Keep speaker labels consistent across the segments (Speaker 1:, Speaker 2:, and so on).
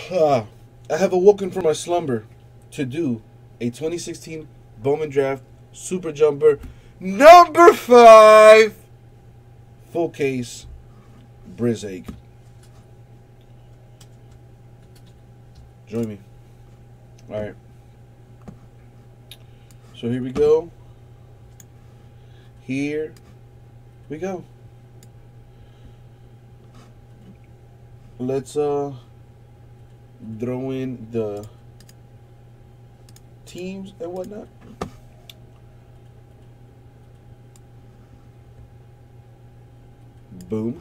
Speaker 1: I have awoken from my slumber to do a 2016 Bowman Draft Super Jumper number 5 full case Briz. Join me. Alright. So here we go. Here we go. Let's throw in the teams and whatnot. Boom.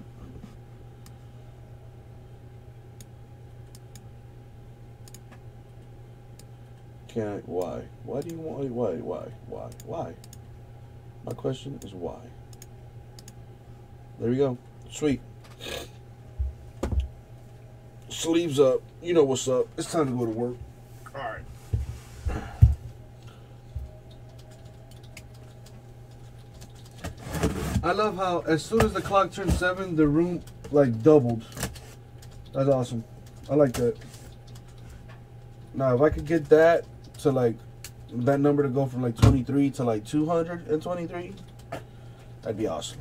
Speaker 1: Can I? Why? Why do you want? Why? My question is why. There we go. Sweet. Sleeves up. You know what's up. It's time to go to work. Alright. I love how as soon as the clock turned 7, the room like doubled. That's awesome. I like that. Now if I could get that to like that number to go from like 23 to like 223, that'd be awesome.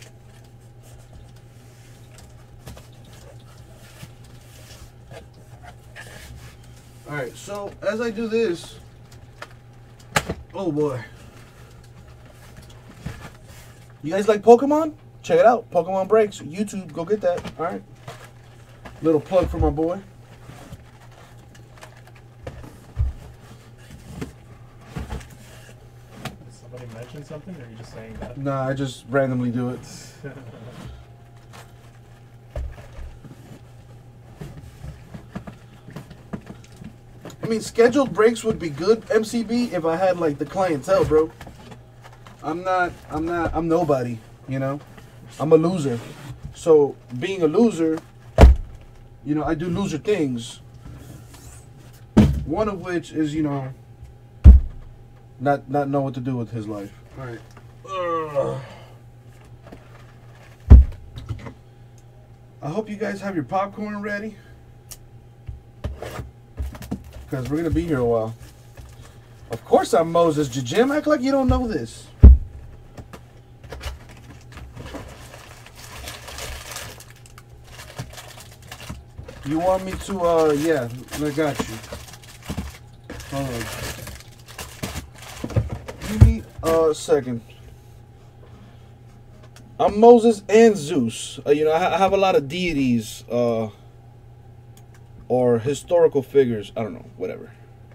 Speaker 1: Alright, so as I do this, oh boy. You guys like Pokemon? Check it out. Pokemon Breaks. YouTube, go get that. Alright. Little plug for my boy.
Speaker 2: Did somebody mention something, or are you just saying that?
Speaker 1: Nah, I just randomly do it. I mean, scheduled breaks would be good, MCB, if I had like the clientele, bro. I'm nobody, you know? I'm a loser. So, being a loser, you know, I do loser things. One of which is, you know, not know what to do with his life. Alright. I hope you guys have your popcorn ready, because we're going to be here a while. Of course I'm Moses. Jim, act like you don't know this. You want me to, yeah, I got you. Hold on. Give me a second. I'm Moses and Zeus. You know, I have a lot of deities, or historical figures. I don't know, whatever.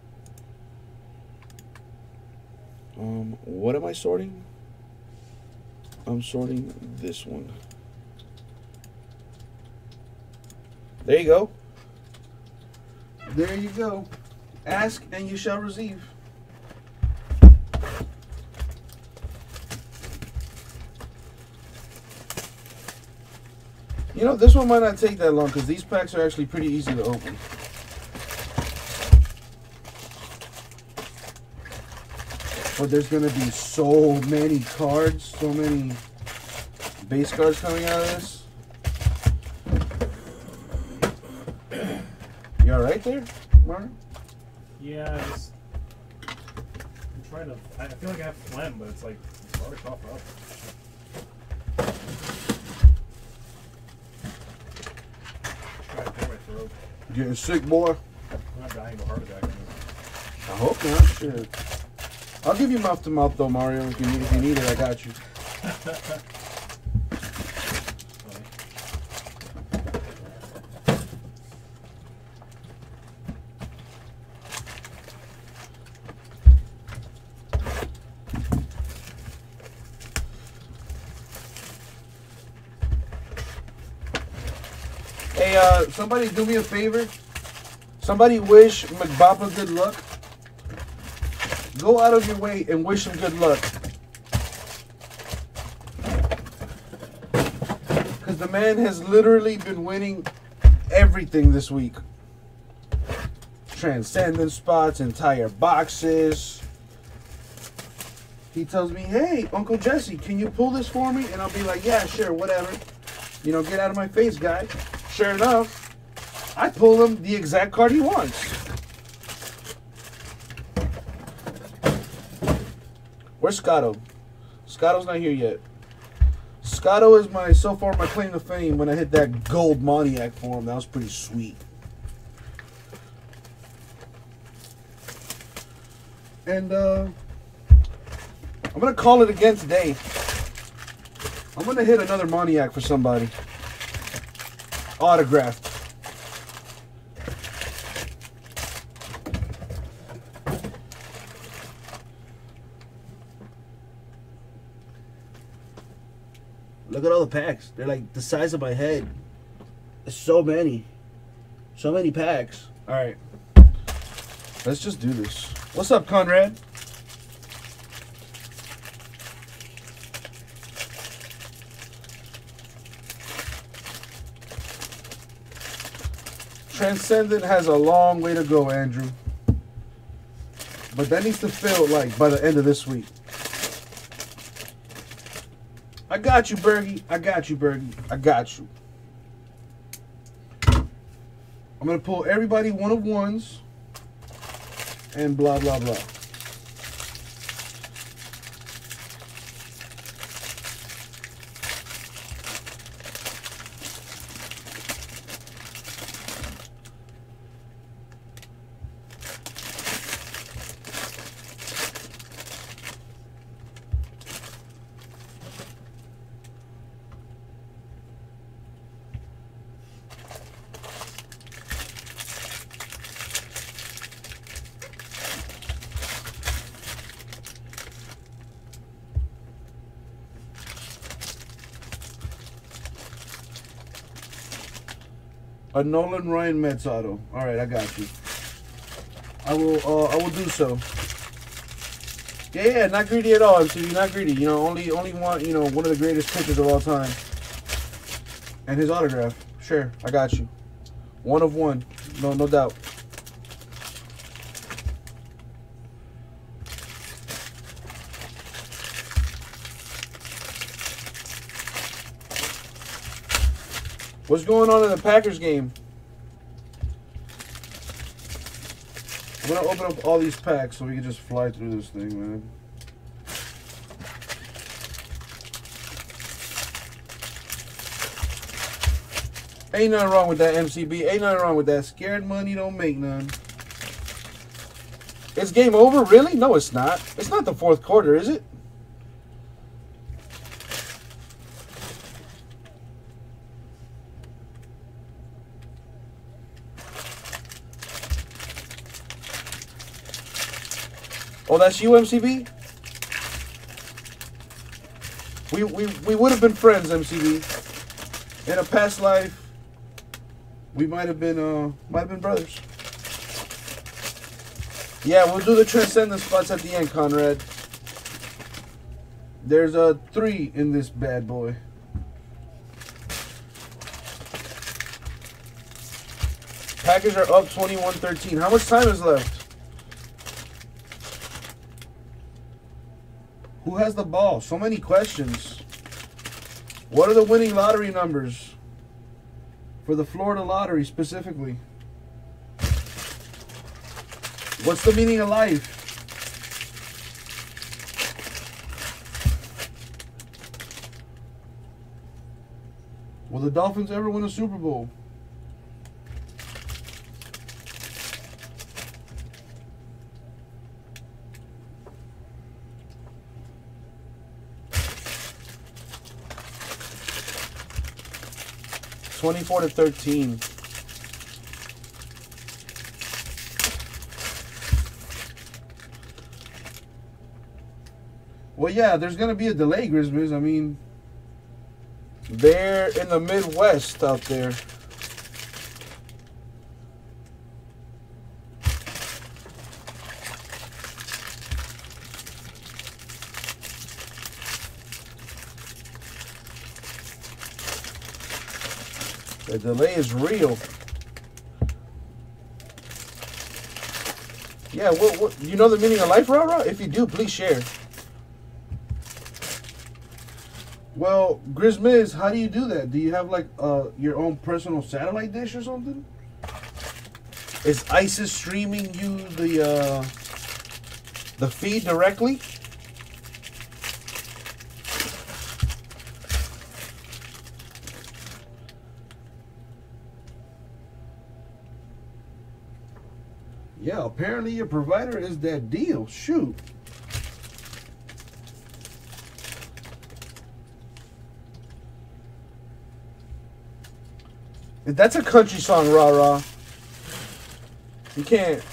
Speaker 1: What am I sorting? I'm sorting this one. There you go. There you go. Ask and you shall receive. You know, this one might not take that long because these packs are actually pretty easy to open. But there's going to be so many cards, so many base cards coming out of this. You alright there, Martin?
Speaker 2: Yeah, I'm trying to. I feel like I have phlegm, but it's like it's hard to cough up. Trying to clear my throat.
Speaker 1: Getting sick, boy.
Speaker 2: I'm not dying of a heart attack.
Speaker 1: I hope not. Shit. I'll give you mouth to mouth though, Mario. If you need it, I got you. Hey, somebody do me a favor. Somebody wish McBapa good luck. Go out of your way and wish him good luck. Because the man has literally been winning everything this week. Transcendent spots, entire boxes. He tells me, hey, Uncle Jesse, can you pull this for me? And I'll be like, yeah, sure, whatever. You know, get out of my face, guy. Sure enough, I pull him the exact card he wants. Where's Scotto? Scotto's not here yet. Scotto is so far my claim to fame when I hit that gold Moniac for him. That was pretty sweet. And I'm gonna call it again today. I'm gonna hit another Moniac for somebody. Autographed. Look at all the packs. They're like the size of my head. There's so many. So many packs. Alright. Let's just do this. What's up, Conrad? Transcendent has a long way to go, Andrew. But that needs to fill, like, by the end of this week. I got you, Bergie. I got you, Bergie. I got you. I'm going to pull everybody one of ones. And blah, blah, blah. A Nolan Ryan Mets auto. All right, I got you. I will do so. Yeah, not greedy at all, MCV, not greedy. You know, only want, you know, one of the greatest pitchers of all time. And his autograph. Sure, I got you. One of one. No doubt. What's going on in the Packers game? I'm going to open up all these packs so we can just fly through this thing, man. Ain't nothing wrong with that, MCB. Ain't nothing wrong with that. Scared money don't make none. It's game over? Really? No, it's not. It's not the fourth quarter, is it? Oh, that's you, MCB? We would have been friends, MCB. In a past life, we might have been brothers. Yeah, we'll do the Transcendent spots at the end, Conrad. There's a 3 in this bad boy. Packers are up 21-13. How much time is left? Who has the ball? So many questions. What are the winning lottery numbers for the Florida lottery specifically? What's the meaning of life? Will the Dolphins ever win a Super Bowl? (24-13). Well, yeah, there's going to be a delay, Grisbys. I mean, they're in the Midwest out there. The delay is real. Yeah, what you know the meaning of life, Rara? If you do, please share. Well, Grizmiz, how do you do that? Do you have like your own personal satellite dish or something? Is ISIS streaming you the feed directly? Yeah, apparently your provider is that deal. Shoot. That's a country song, rah rah. You can't.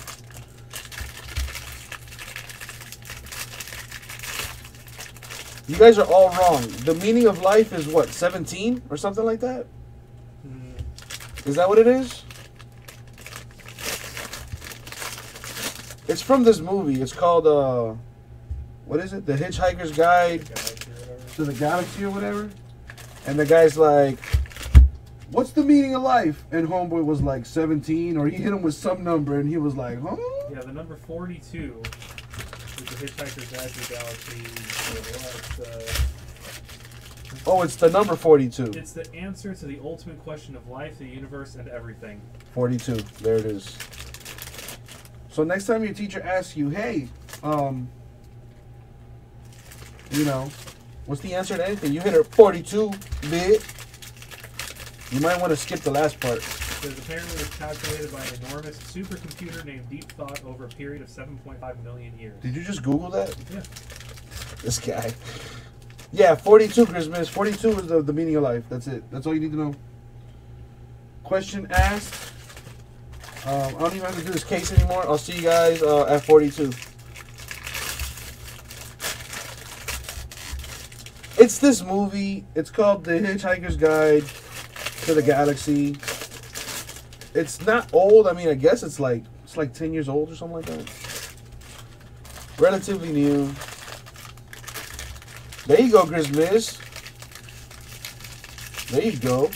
Speaker 1: You guys are all wrong. The meaning of life is what, 17 or something like that? Is that what it is? It's from this movie. It's called, what is it? The Hitchhiker's Guide to the Galaxy or whatever. And the guy's like, what's the meaning of life? And homeboy was like 17, or he hit him with some number, and he was like, huh?
Speaker 2: Yeah, the number 42 is the Hitchhiker's Guide to the Galaxy.
Speaker 1: Oh, it's the number 42.
Speaker 2: It's the answer to the ultimate question of life, the universe, and everything.
Speaker 1: 42. There it is. So next time your teacher asks you, hey, you know, what's the answer to anything? You hit her 42 bit. You might want to skip the last part.
Speaker 2: It apparently was calculated by an enormous supercomputer named Deep Thought over a period of 7.5 million years.
Speaker 1: Did you just Google that?
Speaker 2: Yeah.
Speaker 1: This guy. Yeah, 42, Christmas. 42 is the meaning of life. That's it. That's all you need to know. Question asked. I don't even have to do this case anymore. I'll see you guys at 42. It's this movie. It's called The Hitchhiker's Guide to the Galaxy. It's not old. I mean, I guess it's like 10 years old or something like that. Relatively new. There you go, Christmas. There you go.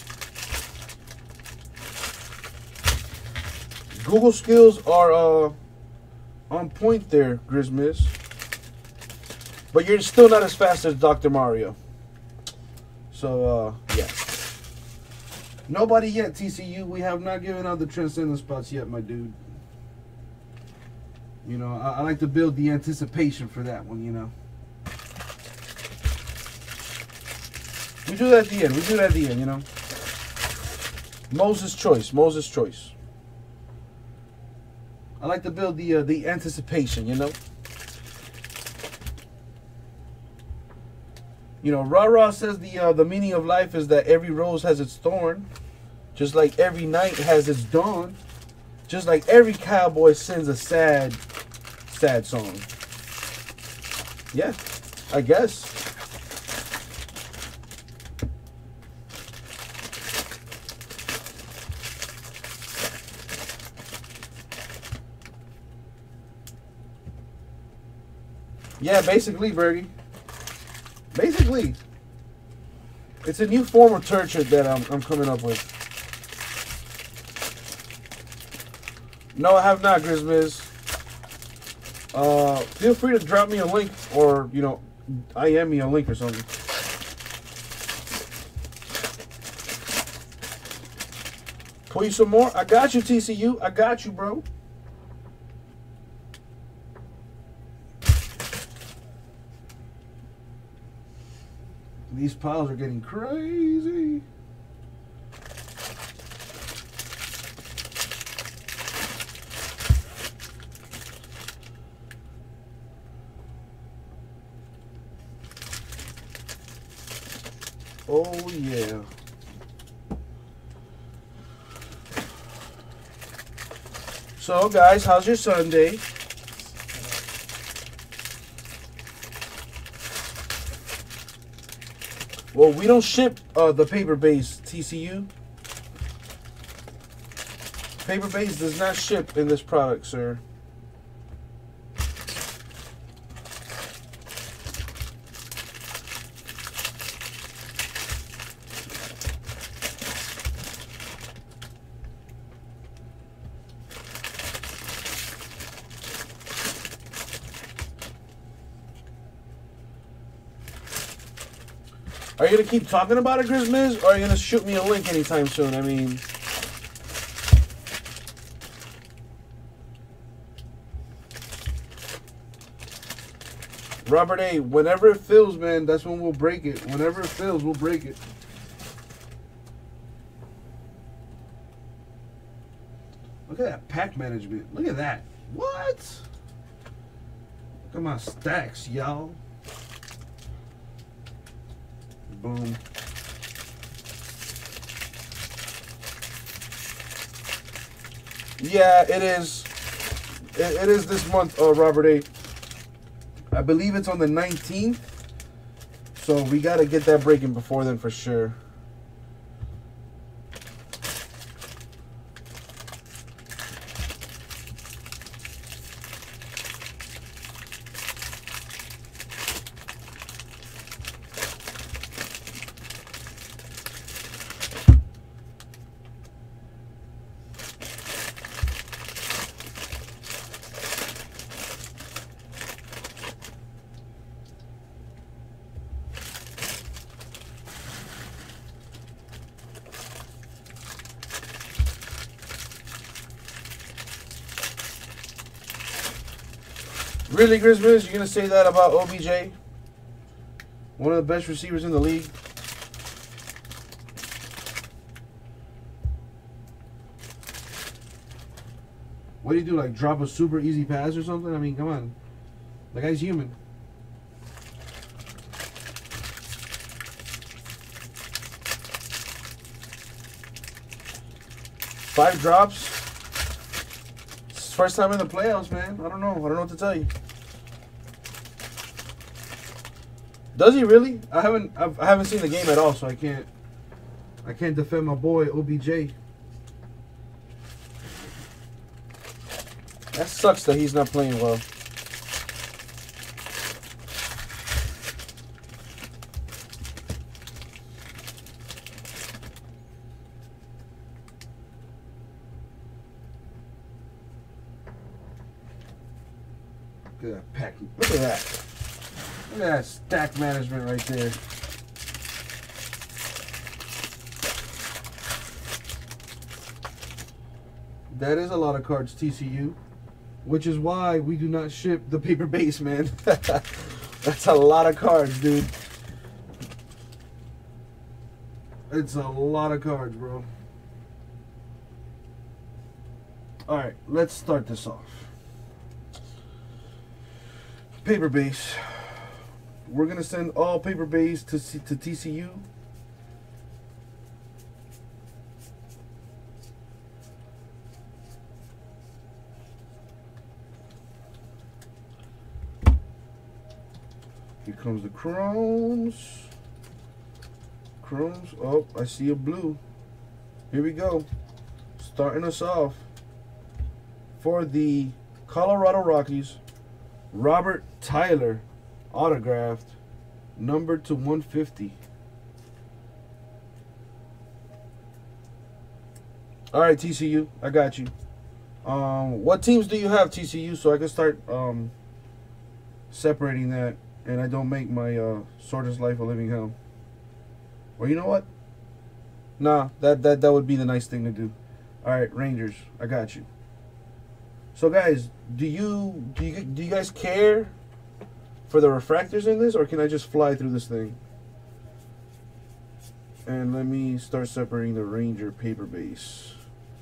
Speaker 1: Google skills are on point there, Grizmiz. But you're still not as fast as Dr. Mario. So, yeah. Nobody yet, TCU. We have not given out the transcendent spots yet, my dude. You know, I like to build the anticipation for that one, you know. We do that at the end. We do that at the end, you know. Moses' choice. Moses' choice. I like to build the anticipation, you know. You know, Ra says the meaning of life is that every rose has its thorn, just like every night has its dawn, just like every cowboy sings a sad song. Yeah, I guess. Yeah, basically, Bergie. Basically, it's a new form of torture that I'm coming up with. No, I have not, Grizmiz. Feel free to drop me a link, or you know, IM me a link or something. Pull you some more. I got you, TCU. I got you, bro. These piles are getting crazy. Oh, yeah. So, guys, how's your Sunday? Well, we don't ship the paper base, TCU. Paper base does not ship in this product, sir. Are you going to keep talking about it, Grizmiz, or are you going to shoot me a link anytime soon? I mean, Robert A, whenever it fills, man, that's when we'll break it. Whenever it fills, we'll break it. Look at that pack management. Look at that. What? Look at my stacks, y'all. Boom. Yeah, it is. It is this month, Robert A. I believe it's on the 19th. So we got to get that breaking before then for sure. Really, Christmas? You're going to say that about OBJ? One of the best receivers in the league? What do you do, like drop a super easy pass or something? I mean, come on. The guy's human. Five drops. It's his first time in the playoffs, man. I don't know what to tell you. Does he really? I haven't seen the game at all, so I can't defend my boy OBJ. That sucks that he's not playing well. Look at that packing. Look at that. Look at that stack management right there. That is a lot of cards, TCU. Which is why we do not ship the paper base, man. That's a lot of cards, dude. It's a lot of cards, bro. Alright, let's start this off. Paper base. We're going to send all paper base to TCU. Here comes the chromes. Chromes. Oh, I see a blue. Here we go. Starting us off for the Colorado Rockies. Robert Tyler, autographed, numbered to 150. All right, TCU, I got you. What teams do you have, TCU, so I can start separating that, and I don't make my Sorter's Life a living hell. Or you know what? Nah, that would be the nice thing to do. All right, Rangers, I got you. So guys, do you guys care for the refractors in this, or can I just fly through this thing? And let me start separating the Ranger paper base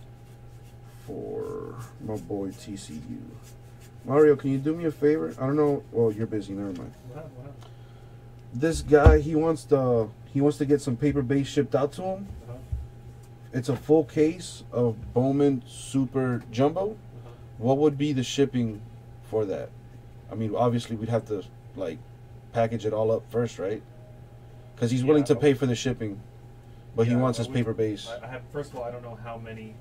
Speaker 1: for my boy TCU. Mario, can you do me a favor? I don't know. Well, you're busy. Never mind.
Speaker 2: What?
Speaker 1: This guy, he wants to get some paper base shipped out to him. It's a full case of Bowman Super Jumbo. What would be the shipping for that? I mean, obviously we'd have to like package it all up first, right? Because he's willing to pay for the shipping, but he wants his paper base.
Speaker 2: I have, first of all, I don't know how many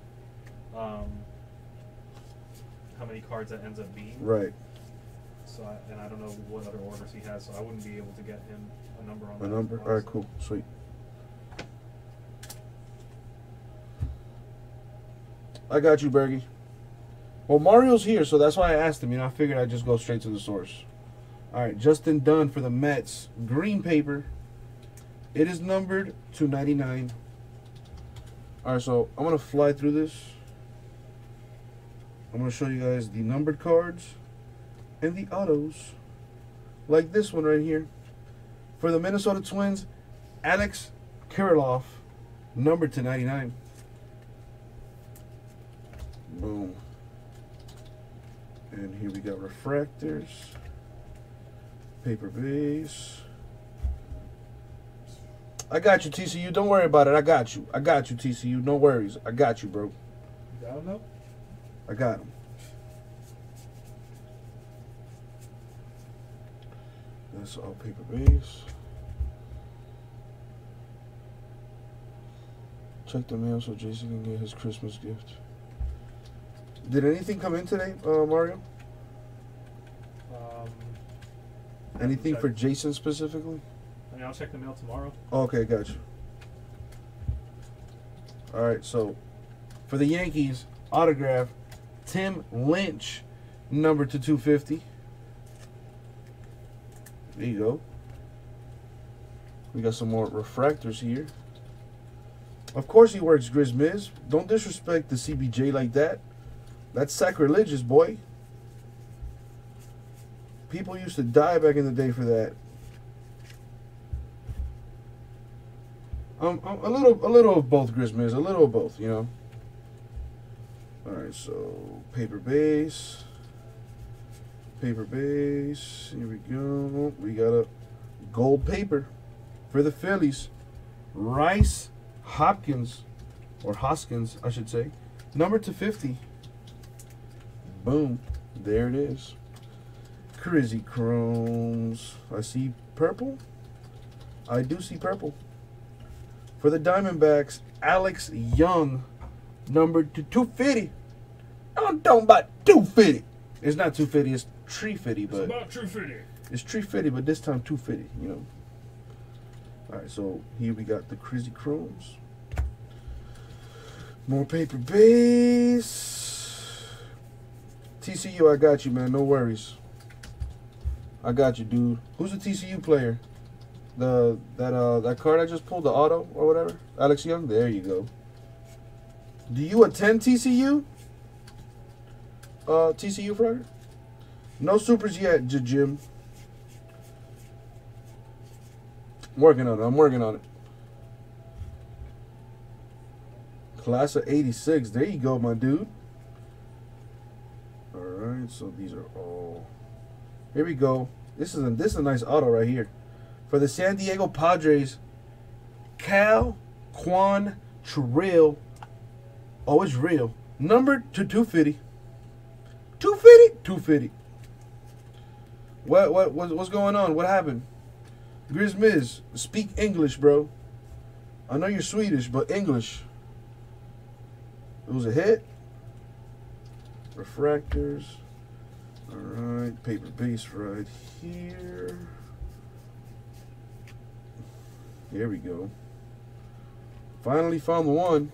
Speaker 2: cards that ends up being.
Speaker 1: Right.
Speaker 2: So and I don't know what other orders he has, so I wouldn't be able to get him a number on that.
Speaker 1: A number? All right, cool, sweet. I got you, Bergie. Well, Mario's here, so that's why I asked him. You know, I figured I'd just go straight to the source. All right, Justin Dunn for the Mets. Green paper. It is numbered to 99. All right, so I'm going to fly through this. I'm going to show you guys the numbered cards and the autos. like this one right here. For the Minnesota Twins, Alex Kirilloff, number /99. Boom. And here we got refractors, paper base. I got you, TCU. Don't worry about it. I got you. I got you, TCU. No worries. I got you, bro.
Speaker 2: You got him though?
Speaker 1: I got him. That's all paper base. Check the mail so Jason can get his Christmas gift. Did anything come in today, Mario? Anything for Jason specifically?
Speaker 2: I mean, I'll check the mail tomorrow.
Speaker 1: Okay, got you. All right, so for the Yankees, autograph, Tim Lynch, number /250. There you go. We got some more refractors here. Of course he works Grizz Miz. Don't disrespect the CBJ like that. That's sacrilegious, boy. People used to die back in the day for that. A little of both, Grizz Miz. A little of both, you know. All right, so paper base. Paper base. Here we go. We got a gold paper for the Phillies. Rice Hopkins, or Hoskins, I should say. Number /50. Boom. There it is. Crazy Chromes. I see purple. I do see purple. For the Diamondbacks, Alex Young, number /250. I'm talking about 250. It's not 250, it's 350, but
Speaker 2: it's about 250.
Speaker 1: It's 350, but this time 250, you know. Alright, so here we got the Crazy Chromes. More paper base. TCU, I got you, man. No worries. I got you, dude. Who's the TCU player? That card I just pulled, the auto or whatever? Alex Young? There you go. Do you attend TCU? TCU Friday? No supers yet, Jim. I'm working on it. I'm working on it. Class of '86. There you go, my dude. All right, so these are all. Here we go. This is a nice auto right here. For the San Diego Padres, Cal Quantrill. Oh, it's real. Number /250. 250? 250. What's going on? What happened? Grizz Miz, speak English, bro. I know you're Swedish, but English. It was a hit. Refractors. Alright, paper base right here. Here we go. Finally found the one.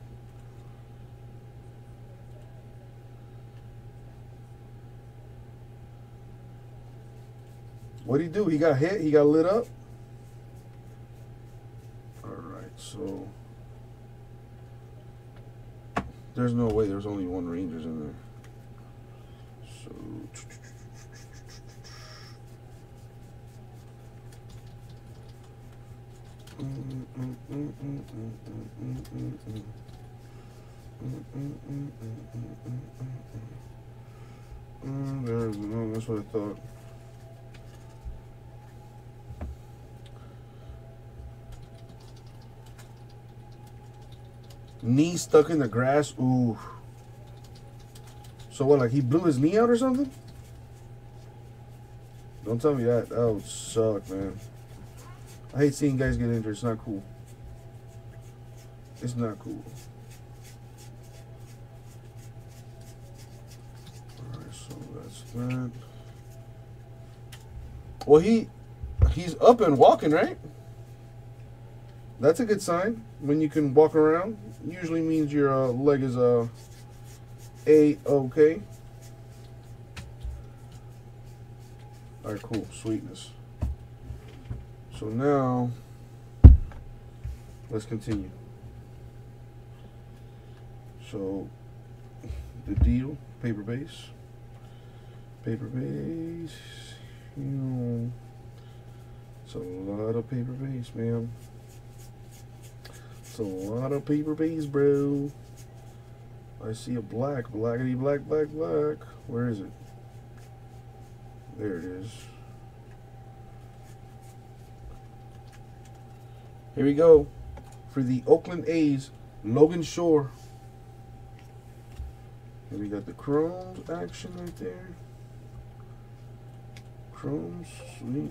Speaker 1: What'd he do? He got hit? He got lit up? Alright, so there's no way there's only one Rangers in there. So there's no, that's what I thought. Knee stuck in the grass. Ooh. So what, like he blew his knee out or something? Don't tell me that. That would suck, man. I hate seeing guys get injured. It's not cool. It's not cool. Alright, so that's that. Well, he's up and walking, right? That's a good sign. When you can walk around, usually means your leg is A-okay. Alright, cool. Sweetness. So now, let's continue. So, the deal, paper base. Paper base. It's a lot of paper base, man. It's a lot of paper base, bro. I see a black, blackety black, black, black. Where is it? There it is. Here we go for the Oakland A's, Logan Shore. And we got the chromes action right there. Chromes, sweet.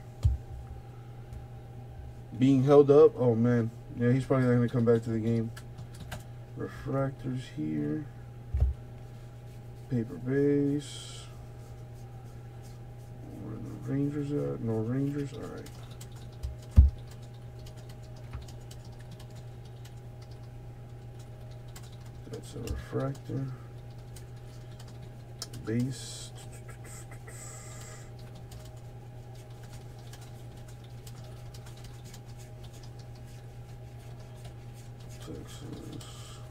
Speaker 1: Being held up. Oh man, yeah, he's probably not gonna come back to the game. Refractors here. Paper base. Where are the Rangers at? No Rangers. All right. That's a refractor. Base. Texas.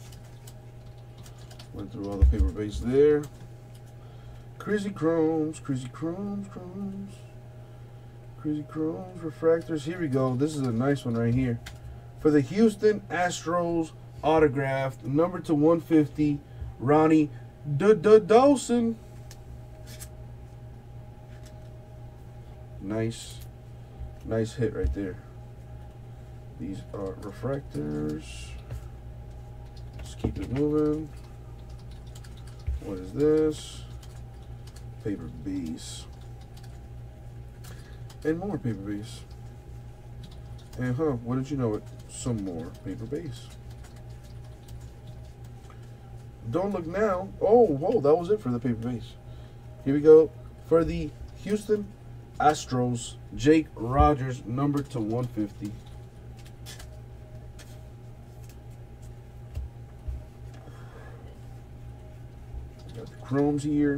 Speaker 1: Went through all the paper base there. Crazy chromes, crazy chromes, crazy chromes, refractors. Here we go. This is a nice one right here. For the Houston Astros, autographed, number to 150, Ronnie Dawson. Nice hit right there. These are refractors. Let's keep it moving. What is this? Paper base. And more paper base. And wouldn't you know it, some more paper base. Don't look now. Oh, whoa, that was it for the paper base. Here we go. For the Houston Astros, Jake Rogers, number to 150. Got the chromes here.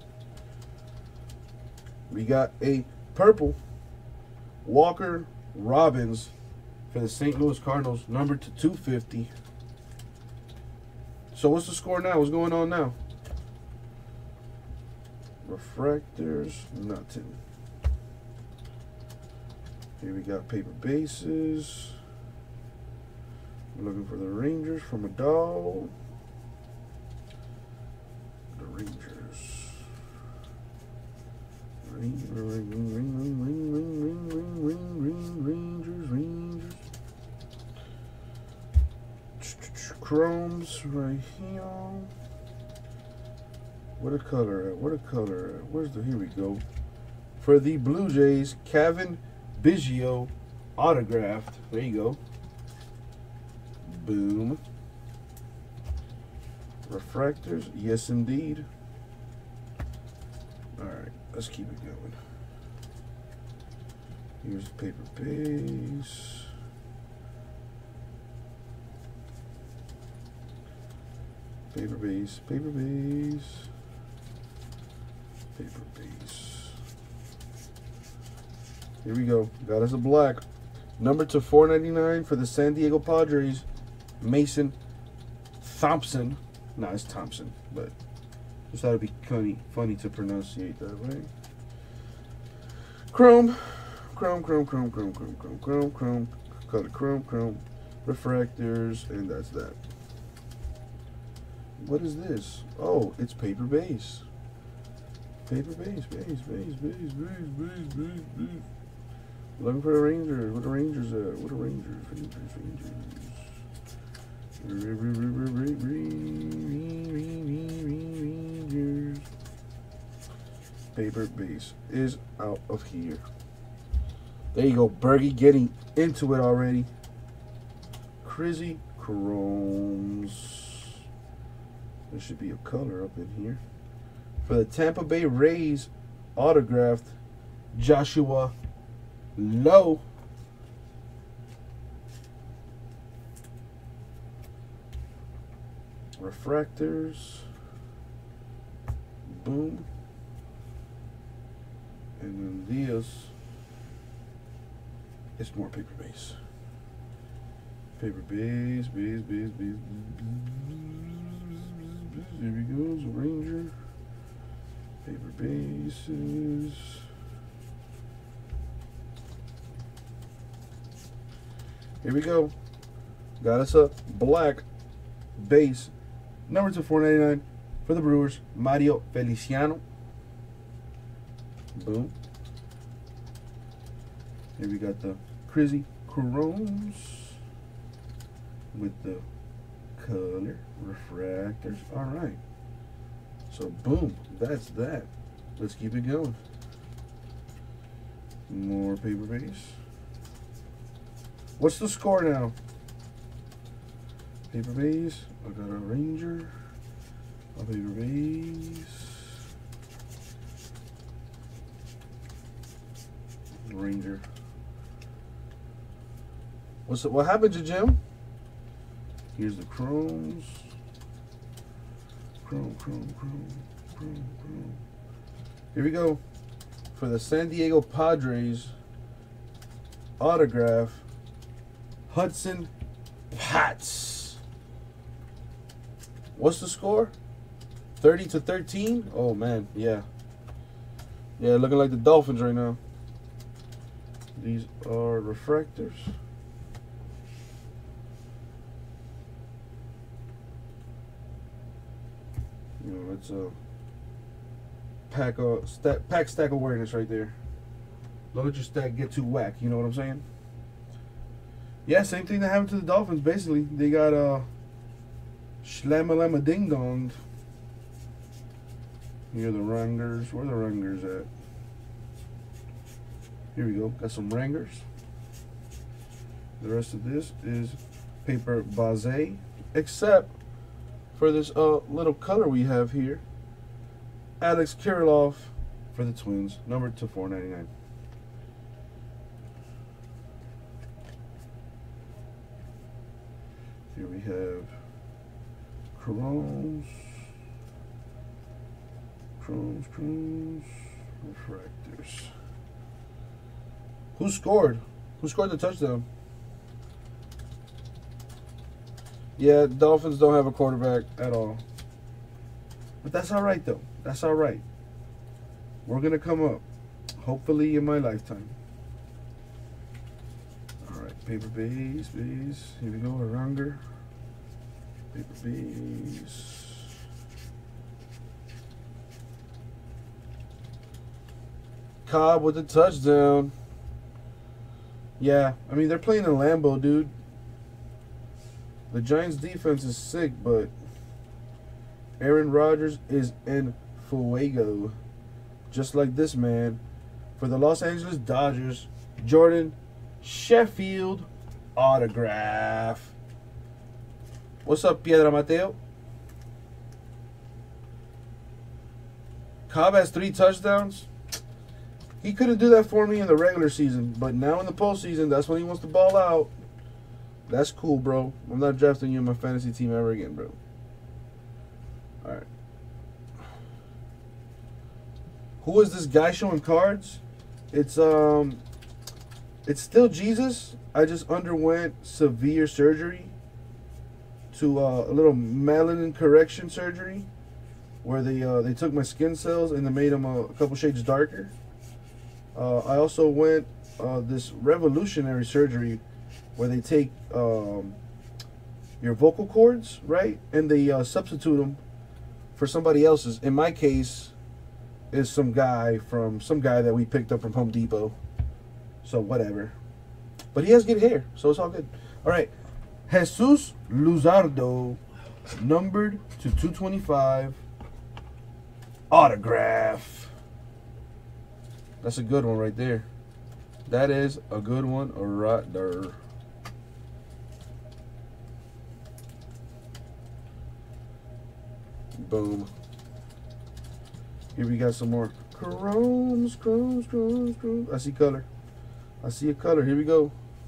Speaker 1: We got a purple Walker Robbins for the St. Louis Cardinals, number to 250. So what's the score now? What's going on now? Refractors, nothing. Here we got paper bases. We're looking for the Rangers from a dog. The Rangers. Rangers. Chromes right here. What a color at? What a color at? Where's the? Here we go. For the Blue Jays, Kevin Biggio, autographed. There you go. Boom. Refractors, yes indeed. All right, let's keep it going. Here's the paper base. Paper base, paper base, paper base. Here we go. Got us a black. Number to 499 for the San Diego Padres, Mason Thompson. No, it's Thompson, but just thought it'd be funny to pronunciate that way. Chrome. Color chrome. Refractors, and that's that. What is this? Oh, it's paper base. Paper base. Looking for a Ranger. What are Rangers at? What are Rangers? Rangers. Paper base is out of here. There you go, Bergie getting into it already. Crazy chromes. There should be a color up in here. For the Tampa Bay Rays, autographed, Joshua Lowe. Refractors. Boom. And then this. It's more paper base. Paper base. Here we go, Ranger. Paper bases. Here we go. Got us a black base. Number to 499 for the Brewers, Mario Feliciano. Boom. Here we got the Crazy Chromes with the color refractors. All right. So boom, that's that. Let's keep it going. More paper base. What's the score now? Paper base. I got a Ranger. A paper base. Ranger. What happened to Jim? Here's the chromes. Chrome. Here we go. For the San Diego Padres, autograph, Hudson Pats. What's the score? 30-13? Oh man, yeah. Yeah, looking like the Dolphins right now. These are refractors. You know, it's a pack stack awareness right there. Don't let your stack get too whack, you know what I'm saying? Yeah, same thing that happened to the Dolphins, basically. They got Shlamalama Ding Donged. Here are the Rangers. Where are the Rangers at? Here we go. Got some Rangers. The rest of this is paper Base, except for this little color we have here. Alex Kirilloff for the Twins, number to 499. Here we have Chromes, refractors. Who scored? Who scored the touchdown? Yeah, Dolphins don't have a quarterback at all. But that's all right, though. That's all right. We're going to come up. Hopefully in my lifetime. All right, paper base. Here we go, a Ranger. Paper base. Cobb with the touchdown. Yeah, I mean, they're playing in Lambeau, dude. The Giants' defense is sick, but Aaron Rodgers is in fuego. Just like this man. For the Los Angeles Dodgers, Jordan Sheffield autograph. What's up, Piedra Mateo? Cobb has 3 touchdowns. He couldn't do that for me in the regular season, but now in the postseason, that's when he wants to ball out. That's cool, bro. I'm not drafting you in my fantasy team ever again, bro. All right. Who is this guy showing cards? It's still Jesus. I just underwent severe surgery to a little melanin correction surgery, where they took my skin cells and they made them a couple shades darker. I also went this revolutionary surgery where they take your vocal cords, right, and they substitute them for somebody else's. In my case, is some guy that we picked up from Home Depot. So whatever. But he has good hair, so it's all good. All right, Jesus Luzardo, numbered to 225, autograph. That's a good one right there. That is a good one right there. Boom. Here we got some more chromes. I see color. I see a color. Here we go.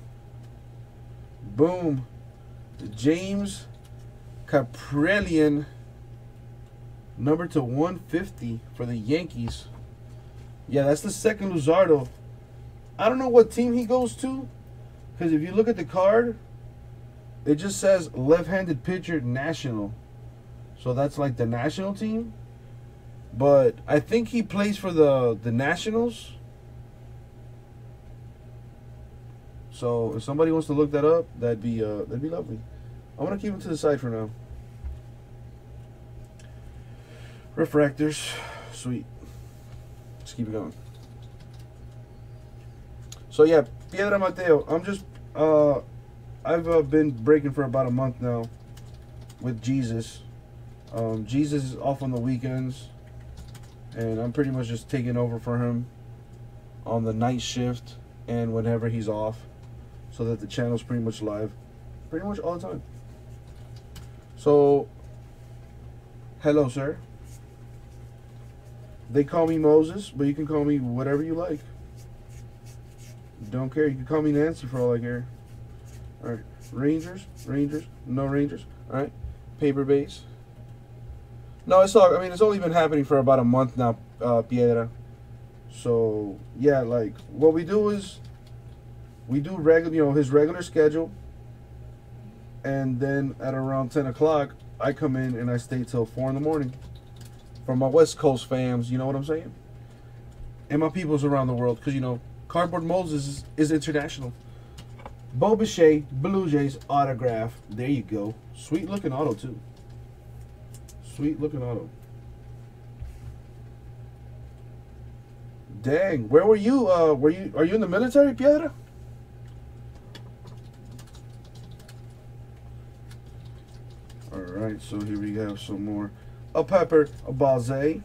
Speaker 1: Boom. James Kaprielian, number to 150 for the Yankees. Yeah, that's the second Luzardo. I don't know what team he goes to, because if you look at the card, it just says left-handed pitcher national. So that's like the national team. But I think he plays for the Nationals. So if somebody wants to look that up, that'd be lovely. I'm gonna keep them to the side for now. Refractors, sweet. Let's keep it going. So yeah, Piedra Mateo. I'm just I've been breaking for about a month now with Jesus. Jesus is off on the weekends, and I'm pretty much just taking over for him on the night shift and whenever he's off, so that the channel's pretty much live pretty much all the time. So hello, sir. They call me Moses, but you can call me whatever you like. Don't care. You can call me Nancy for all I care. Alright. Rangers. No Rangers. Alright. Paper base. No, it's all, I mean, it's only been happening for about a month now, Piedra. So, yeah, like, what we do is, we do his regular schedule. And then at around 10 o'clock, I come in and I stay till 4 in the morning. For my West Coast fams, you know what I'm saying? And my peoples around the world, because, Cardboard Moses is international. Bo Bichette, Blue Jays autograph. There you go. Sweet looking auto, too. Sweet looking auto. Dang, where were you? Are you in the military, Piedra? Alright, so here we have some more. A Pepper, a Balze.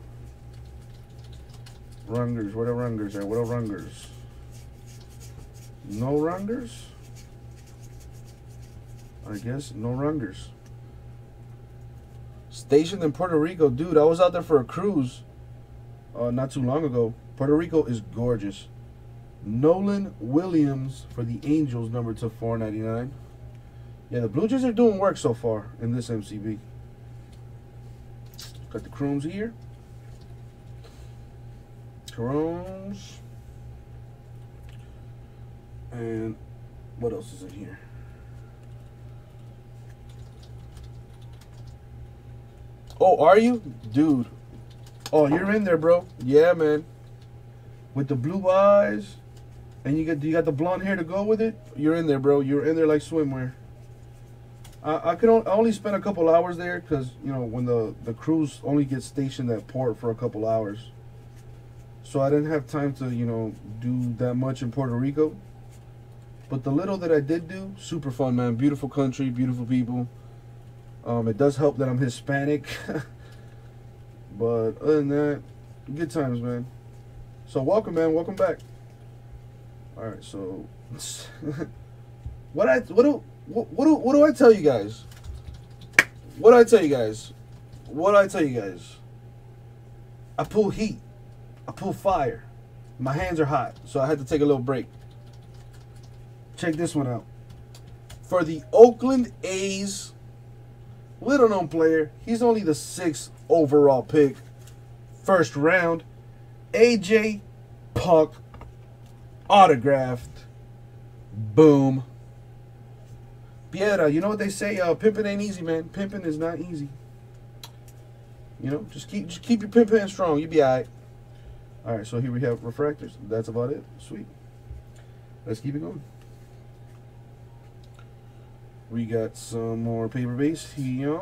Speaker 1: Rungers, what are Rungers? What are Rungers? No Rungers? I guess no Rungers. Stationed in Puerto Rico. Dude, I was out there for a cruise not too long ago. Puerto Rico is gorgeous. Nolan Williams for the Angels, number to 499. Yeah, the Blue Jays are doing work so far in this MCB. Got the chromes here. Chromes. And what else is in here? Oh, are you? Dude. Oh, you're in there, bro. Yeah, man. With the blue eyes. And you got the blonde hair to go with it. You're in there, bro. You're in there like swimwear. I only spent a couple hours there because, when the crews only get stationed at port for a couple hours. So I didn't have time to, do that much in Puerto Rico. But the little that I did do, super fun, man. Beautiful country, beautiful people. It does help that I'm Hispanic. But other than that, good times, man. So welcome, man. Welcome back. All right, so what do I tell you guys? What do I tell you guys? What do I tell you guys? I pull heat. I pull fire. My hands are hot, so I had to take a little break. Check this one out. For the Oakland A's, little known player, he's only the 6th overall pick, first round. AJ Puk, autographed. Boom. Piedra, you know what they say? Pimping ain't easy, man. Pimping is not easy. Just keep your pimp hand strong. You'll be alright. Alright, so here we have refractors. That's about it. Sweet. Let's keep it going. We got some more paper base here.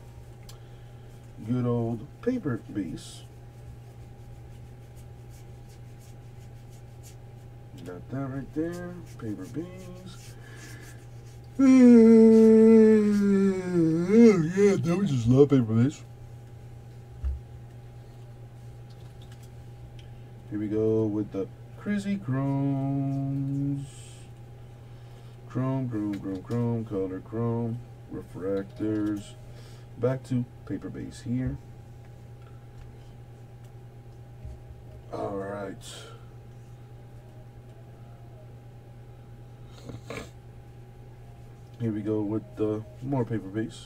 Speaker 1: Good old paper base. Got that right there. Paper base. Yeah, we just love paper base. Here we go with the Crazy Chromes. Chrome, color chrome, refractors. Back to paper base here. All right. Here we go with the more paper base.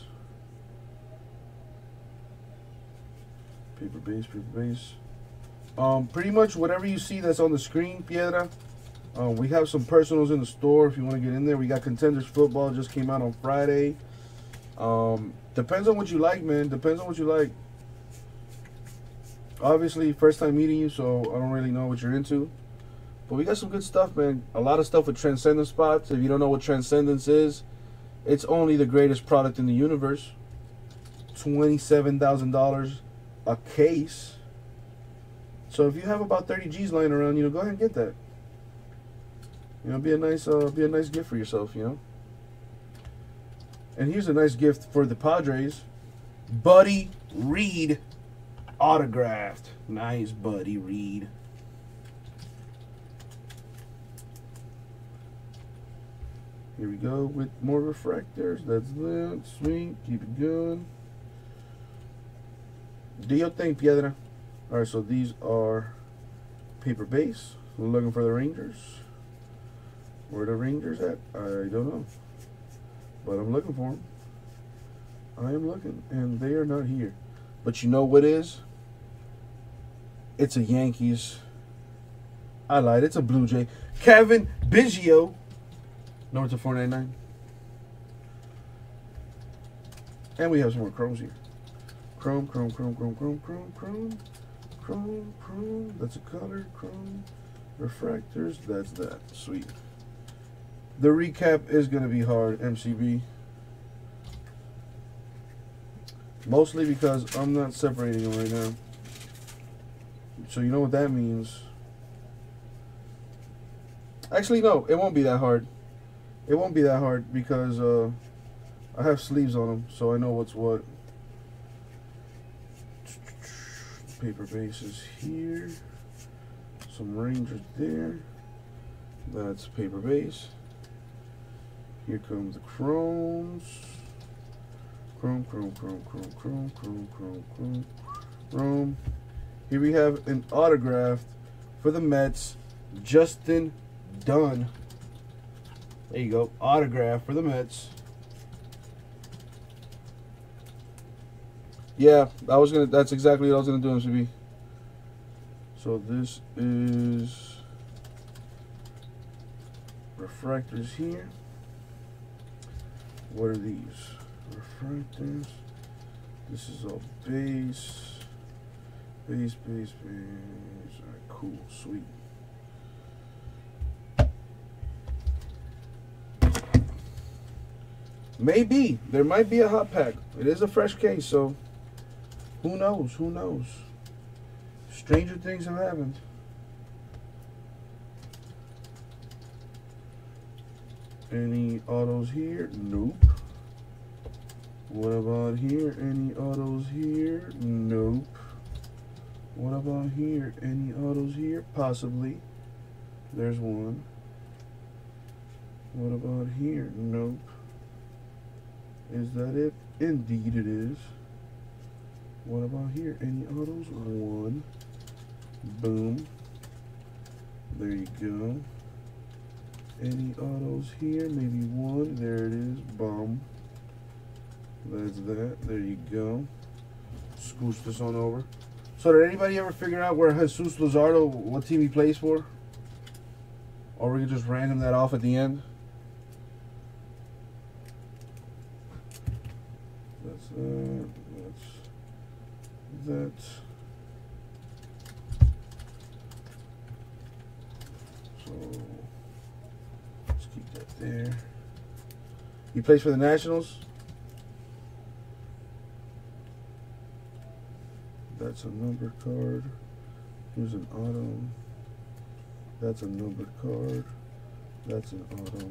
Speaker 1: Paper base. Pretty much whatever you see that's on the screen, Piedra. We have some personals in the store if you want to get in there. We got Contenders Football, just came out on Friday. Depends on what you like, man. Depends on what you like. Obviously, first time meeting you, so I don't really know what you're into. But we got some good stuff, man. A lot of stuff with Transcendence spots. If you don't know what Transcendence is, it's only the greatest product in the universe. $27,000 a case. So if you have about 30 G's lying around, go ahead and get that. Be a nice gift for yourself, And here's a nice gift for the Padres. Buddy Reed autographed. Nice, Buddy Reed. Here we go with more refractors. That's that. Sweet. Keep it going. Do your thing, Piedra. Alright, so these are paper base. We're looking for the Rangers. Where are the Rangers at? I don't know. But I'm looking for them. I am looking. And they are not here. But you know what is? It's a Yankees. I lied. It's a Blue Jay. Kevin Biggio. Number to 499. And we have some more chromes here. Chrome. That's a color. Chrome. Refractors. That's that. Sweet. The recap is going to be hard, MCB. Mostly because I'm not separating them right now. So you know what that means. Actually, no. It won't be that hard. It won't be that hard because I have sleeves on them, so I know what's what. Paper bases here. Some Rangers there. That's paper base. Here comes the chromes. Chrome. Here we have an autograph for the Mets, Justin Dunn. There you go, autograph for the Mets. Yeah, that's exactly what I was gonna do, MCB. So this is refractors here. What are these? Refractors. This is all base. Base. Alright, cool, sweet. Maybe. There might be a hot pack. It is a fresh case, so who knows? Who knows? Stranger things have happened. Any autos here? Nope. What about here? Any autos here? Nope. What about here? Any autos here? Possibly. There's one. What about here? Nope. Is that it? Indeed it is. What about here? Any autos? One. Boom. There you go. Any autos here? Maybe one. There it is. Bomb. That's that. There you go. Scooch this on over. So did anybody ever figure out where Jesus Luzardo, what team he plays for? Or we could just random that off at the end? That's that. That's that. So let's keep that there. He plays for the Nationals. That's a numbered card. Here's an auto. That's a numbered card. That's an auto.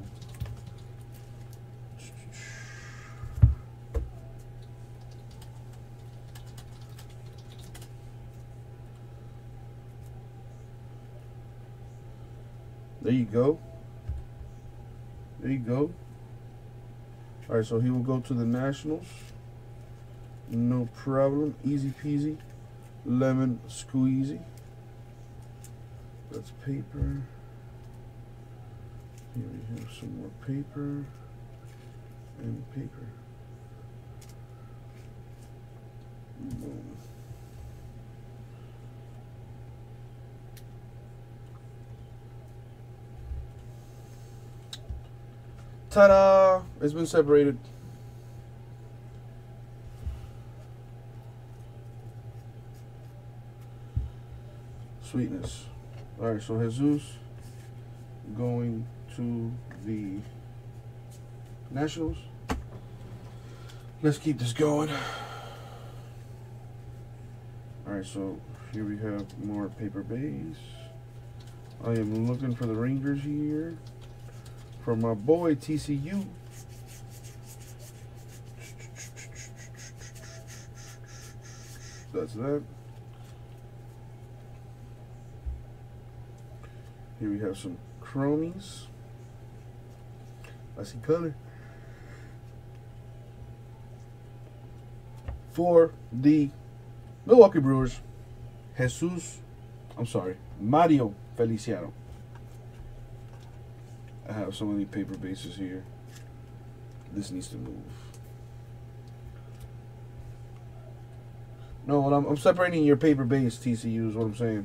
Speaker 1: There you go. There you go. All right, so he will go to the Nationals. No problem. Easy peasy. Lemon squeezy. That's paper. Here we have some more paper. And paper. Boom. Ta-da! It's been separated. Sweetness. Alright, so Jesus. going to the Nationals. Let's keep this going. Alright, so here we have more paper base. I am looking for the Rangers here. For my boy TCU. That's that. Here we have some chromies. I see color. For the Milwaukee Brewers, Mario Feliciano. I have so many paper bases here. This needs to move. No, I'm separating your paper base, TCU, is what I'm saying.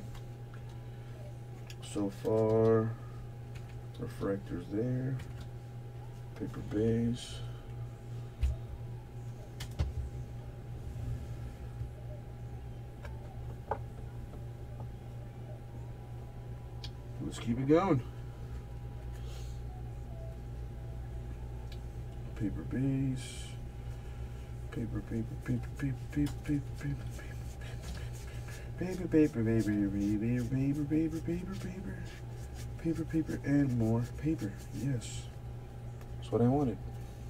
Speaker 1: So far, refractors there. Paper base. Let's keep it going. Paper base. Paper, paper, paper, paper, paper, paper, paper, paper, paper, paper, paper, paper, paper, paper, and more paper. Yes, that's what I wanted.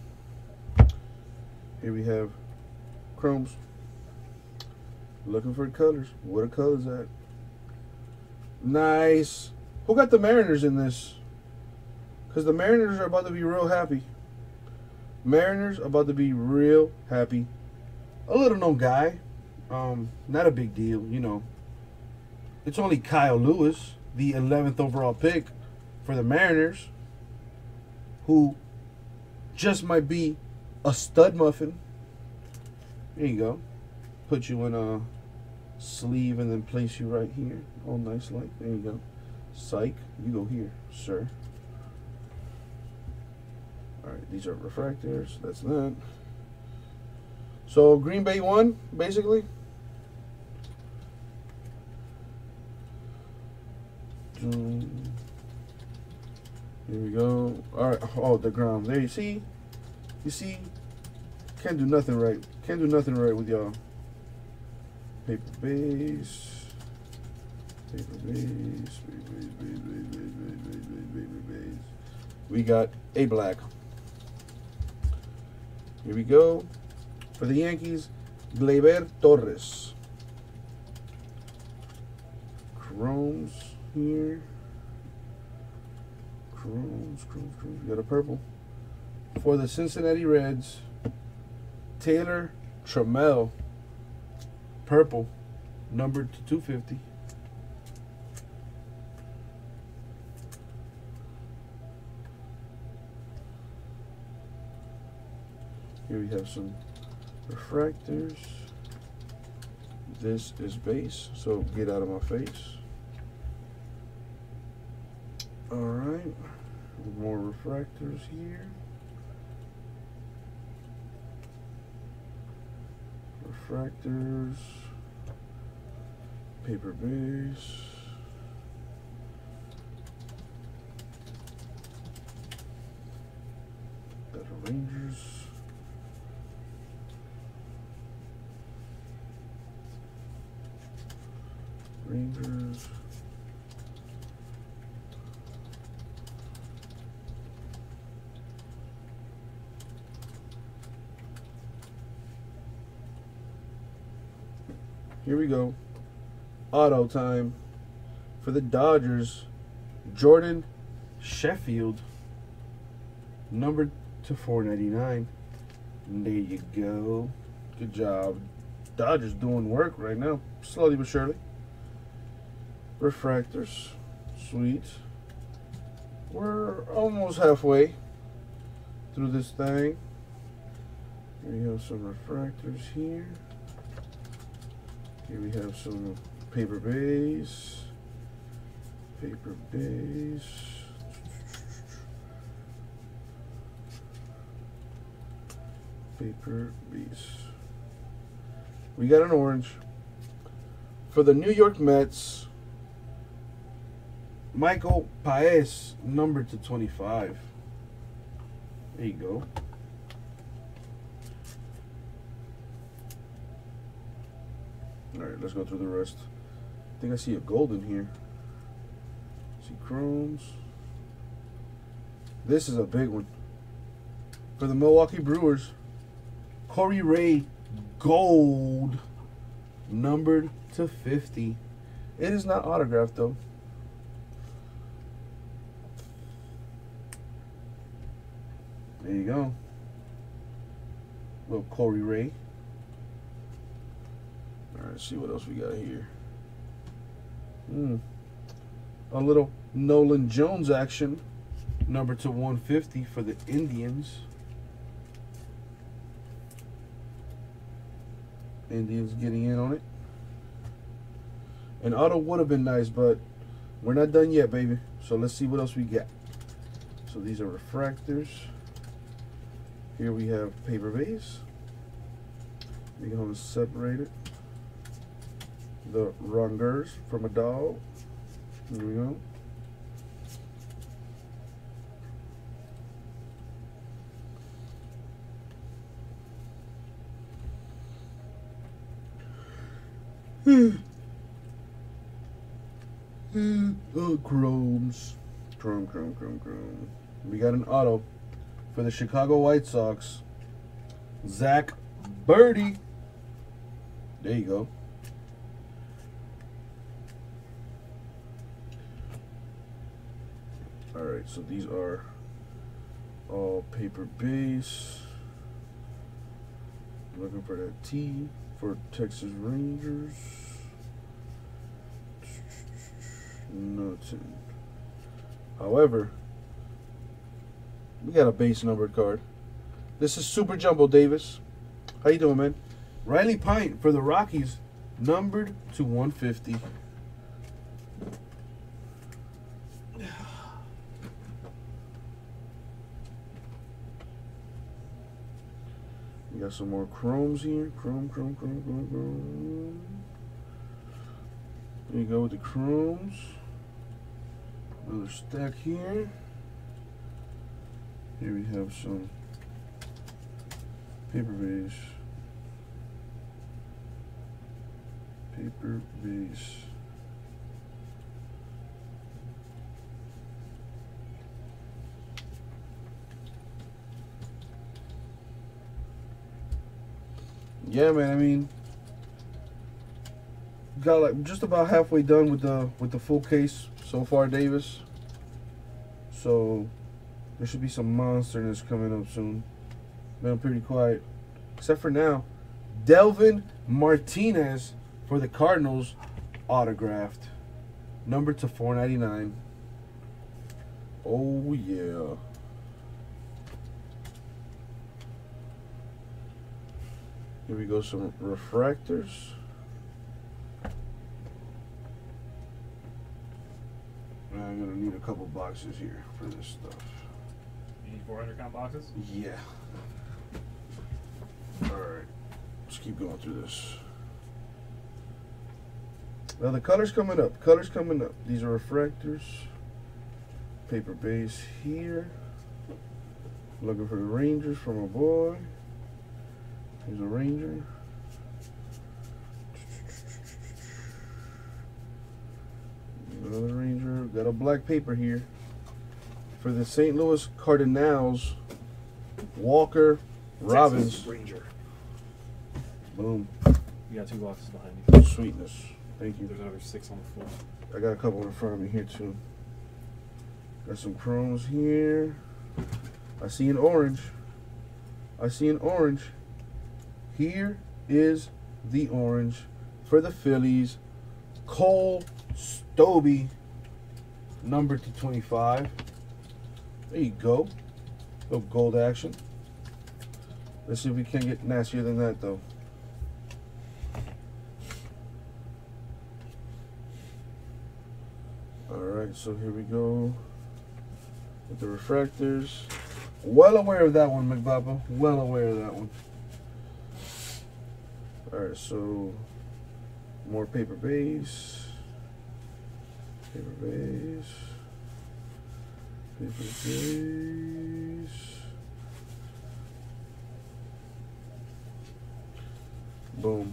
Speaker 1: Here we have chromes. Looking for colors. What are colors at? Nice. Who got the Mariners in this? Because the Mariners are about to be real happy. Mariners about to be real happy. A little known guy. Not a big deal, you know. It's only Kyle Lewis, the 11th overall pick for the Mariners, who just might be a stud muffin. There you go. Put you in a sleeve and then place you right here. All nice like. There you go. Psych. You go here, sir. Alright, these are refractors. That's that. So Green Bay won, basically. Here we go. Alright, oh, the ground. There you see. You see? Can't do nothing right. Can't do nothing right with y'all. Paper base. Paper base. Paper base. We got a black. Here we go. For the Yankees, Gleyber Torres. Chromes here. Chromes. We got a purple. For the Cincinnati Reds, Taylor Trammell. Purple. Numbered to 250. Here we have some refractors. This is base, so get out of my face. Alright, more refractors here. Refractors, paper base. Got a Rangers. Rangers. Here we go. Auto time for the Dodgers. Jordan Sheffield. Numbered to 499. There you go. Good job. Dodgers doing work right now. Slowly but surely. Refractors. Sweet. We're almost halfway through this thing. Here we have some refractors here. Here we have some paper base. Paper base. Paper base. We got an orange. For the New York Mets, Michael Paez, numbered to 25. There you go. Alright, let's go through the rest. I think I see a gold in here. See chromes. This is a big one. For the Milwaukee Brewers, Corey Ray, gold, numbered to 50. It is not autographed though. There you go. Little Corey Ray. Alright, see what else we got here. A little Nolan Jones action. Number to 150 for the Indians. Indians getting in on it. An auto would have been nice, but we're not done yet, baby. So let's see what else we got. So these are refractors. Here we have paper base. We're going to separate it. The Rongers from a dog. Here we go. Chromes. Chrome. We got an auto for the Chicago White Sox. Zach Birdie. There you go. Alright, so these are all paper base. Looking for that T for Texas Rangers. Nothing. However, we got a base numbered card. This is Super Jumbo Davis. How you doing, man? Riley Pint for the Rockies, numbered to 150. We got some more chromes here. Chrome. There you go with the chromes. Another stack here. Here we have some paper base. Paper base. Yeah, man. I mean, got like just about halfway done with the full case so far, Davis. So there should be some monsterness coming up soon. Been pretty quiet, except for now. Delvin Martinez for the Cardinals, autographed, number to 499. Oh yeah. Here we go, some refractors. I'm gonna need a couple boxes here for this stuff.
Speaker 2: You need 400 count boxes?
Speaker 1: Yeah. Alright. Let's keep going through this. Now the color's coming up. These are refractors. Paper base here. Looking for the Rangers for my boy. Here's a Ranger. Another Ranger. Got a black paper here for the St. Louis Cardinals. Walker Robbins.
Speaker 2: Texas Ranger.
Speaker 1: Boom.
Speaker 2: You got 2 boxes behind you.
Speaker 1: Sweetness. Thank you.
Speaker 2: There's another 6 on the floor.
Speaker 1: I got a couple in front of me here too. Got some chromes here. I see an orange. Here is the orange for the Phillies. Cole Stobbe, number to 25. There you go. Little gold action. Let's see if we can get nastier than that though. Alright, so here we go with the refractors. Well aware of that one, McBaba. Well aware of that one. Alright, so more paper base. Paper base. Paper base. Boom.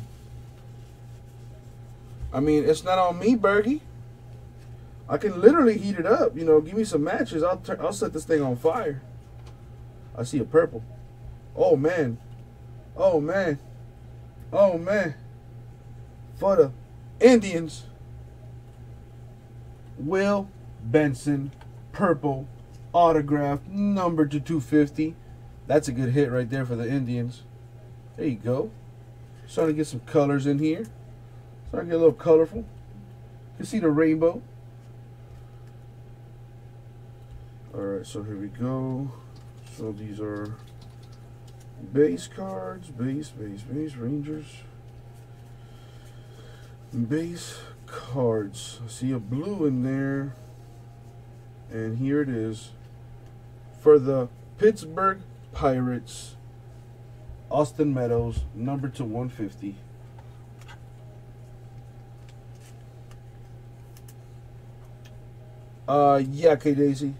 Speaker 1: I mean, it's not on me, Bergie. I can literally heat it up. You know, give me some matches. I'll set this thing on fire. I see a purple. Oh man. Oh man. Oh man. For the Indians. Will Benson, purple, autograph, number to 250. That's a good hit right there for the Indians. There you go. Starting to get some colors in here. Starting to get a little colorful. You can see the rainbow. Alright, so here we go. So these are base cards. Base, Rangers. Base cards. I see a blue in there. And here it is. For the Pittsburgh Pirates, Austin Meadows, number to 150. Yeah, K Daisy.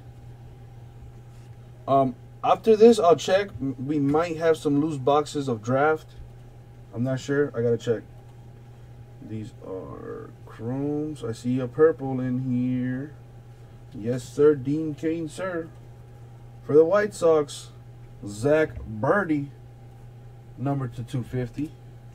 Speaker 1: After this, I'll check. We might have some loose boxes of draft. I'm not sure. I gotta check. These are chromes. I see a purple in here. Yes, sir. Dean Cain, sir. For the White Sox, Zach Birdie, number to 250.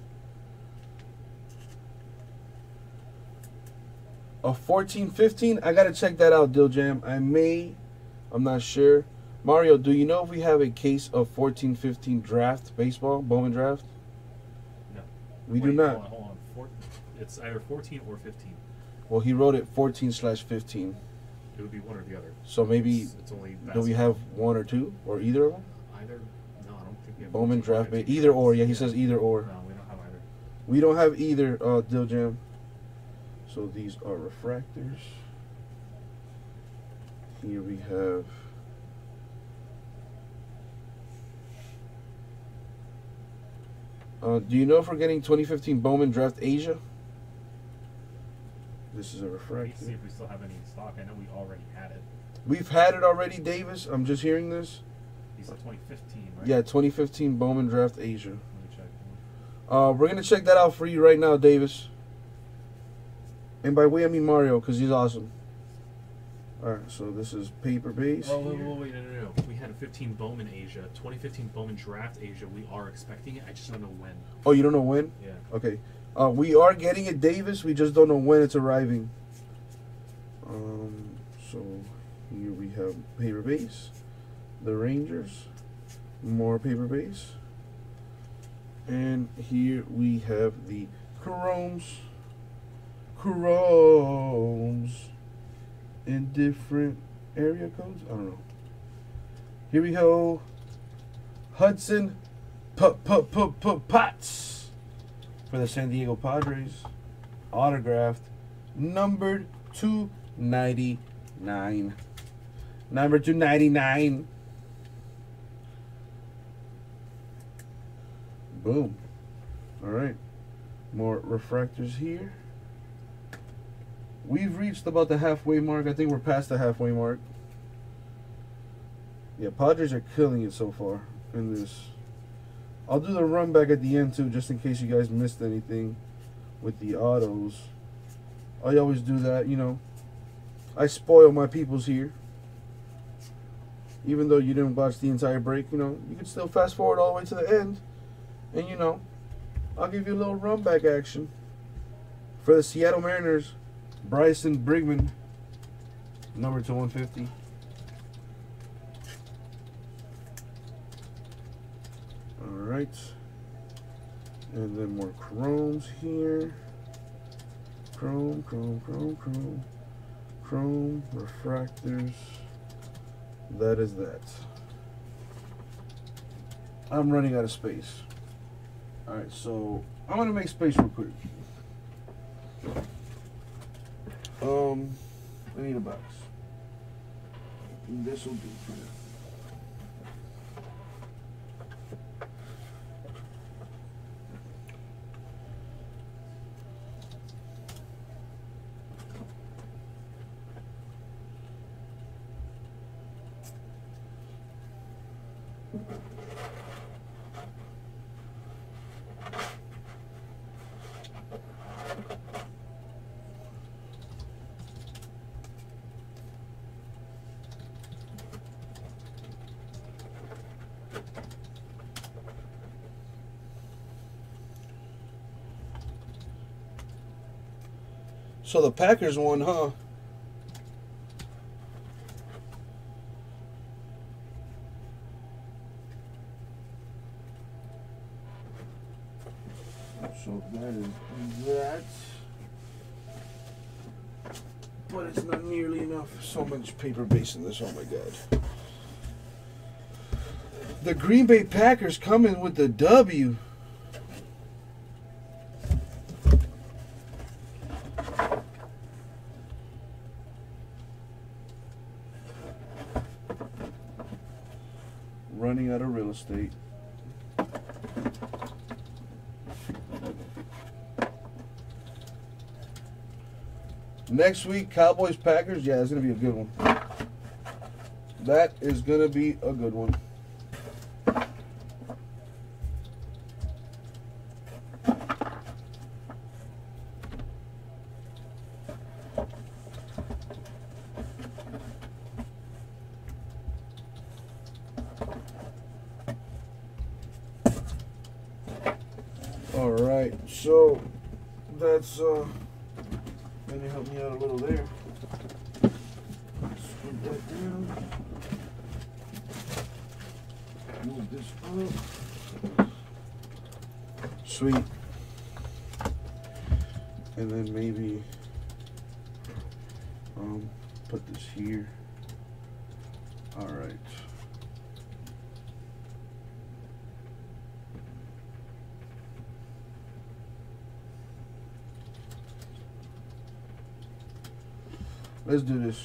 Speaker 1: A 14-15. I gotta check that out, Dill Jam. I'm not sure. Mario, do you know if we have a case of 14-15 draft baseball, Bowman draft?
Speaker 2: No.
Speaker 1: We do not.
Speaker 2: Hold on. It's either 14 or 15.
Speaker 1: Well, he wrote it 14/15.
Speaker 2: It would be one or the other.
Speaker 1: So maybe
Speaker 2: it's only
Speaker 1: do we have one or two or either of them?
Speaker 2: Either. No, I don't think we have
Speaker 1: Bowman draft base. Either or. Yeah, he says either or.
Speaker 2: No, we don't have either.
Speaker 1: We don't have either, Dill Jam. So these are refractors. Here we have do you know if we're getting 2015 Bowman Draft Asia? This is a
Speaker 2: Let me
Speaker 1: refractor.
Speaker 2: see if we still have any in stock. I know we already had it.
Speaker 1: We've had it already, Davis. I'm just hearing this.
Speaker 2: He said 2015, right?
Speaker 1: Yeah, 2015 Bowman Draft Asia.
Speaker 2: Let me check.
Speaker 1: We're going to check that out for you right now, Davis. And by we, I mean Mario, because he's awesome. Alright, so this is paper base.
Speaker 2: Oh, wait, no. We had a 15 Bowman Asia. 2015 Bowman Draft Asia. We are expecting it. I just don't know when.
Speaker 1: Oh, you don't know when?
Speaker 2: Yeah.
Speaker 1: Okay. We are getting it, Davis. We just don't know when it's arriving. So here we have paper base. The Rangers. More paper base. And here we have the chromes. In different area codes? I don't know. Here we go. Hudson Potts for the San Diego Padres. Autographed. Numbered 299. Number 299. Boom. Alright. More refractors here. We've reached about the halfway mark. I think we're past the halfway mark. Yeah, Padres are killing it so far in this. I'll do the run back at the end too, just in case you guys missed anything with the autos. I always do that, you know. I spoil my peoples here. Even though you didn't watch the entire break, you know, you can still fast forward all the way to the end. And, you know, I'll give you a little run back action. For the Seattle Mariners, Bryson Brigman, number to 150. Alright. And then more chromes here. Chrome, refractors. That is that. I'm running out of space. Alright, so I'm gonna make space real quick. I need a box. And this will do for now. So the Packers won, huh? So that is that. But it's not nearly enough. So much paper base in this. Oh my god. The Green Bay Packers coming with the W. Running out of real estate. Next week, Cowboys Packers. Yeah, it's gonna be a good one. That is gonna be a good one. All right, so that's gonna help me out a little there. Put that down. Move this up. Sweet. And then maybe put this here. All right. Let's do this.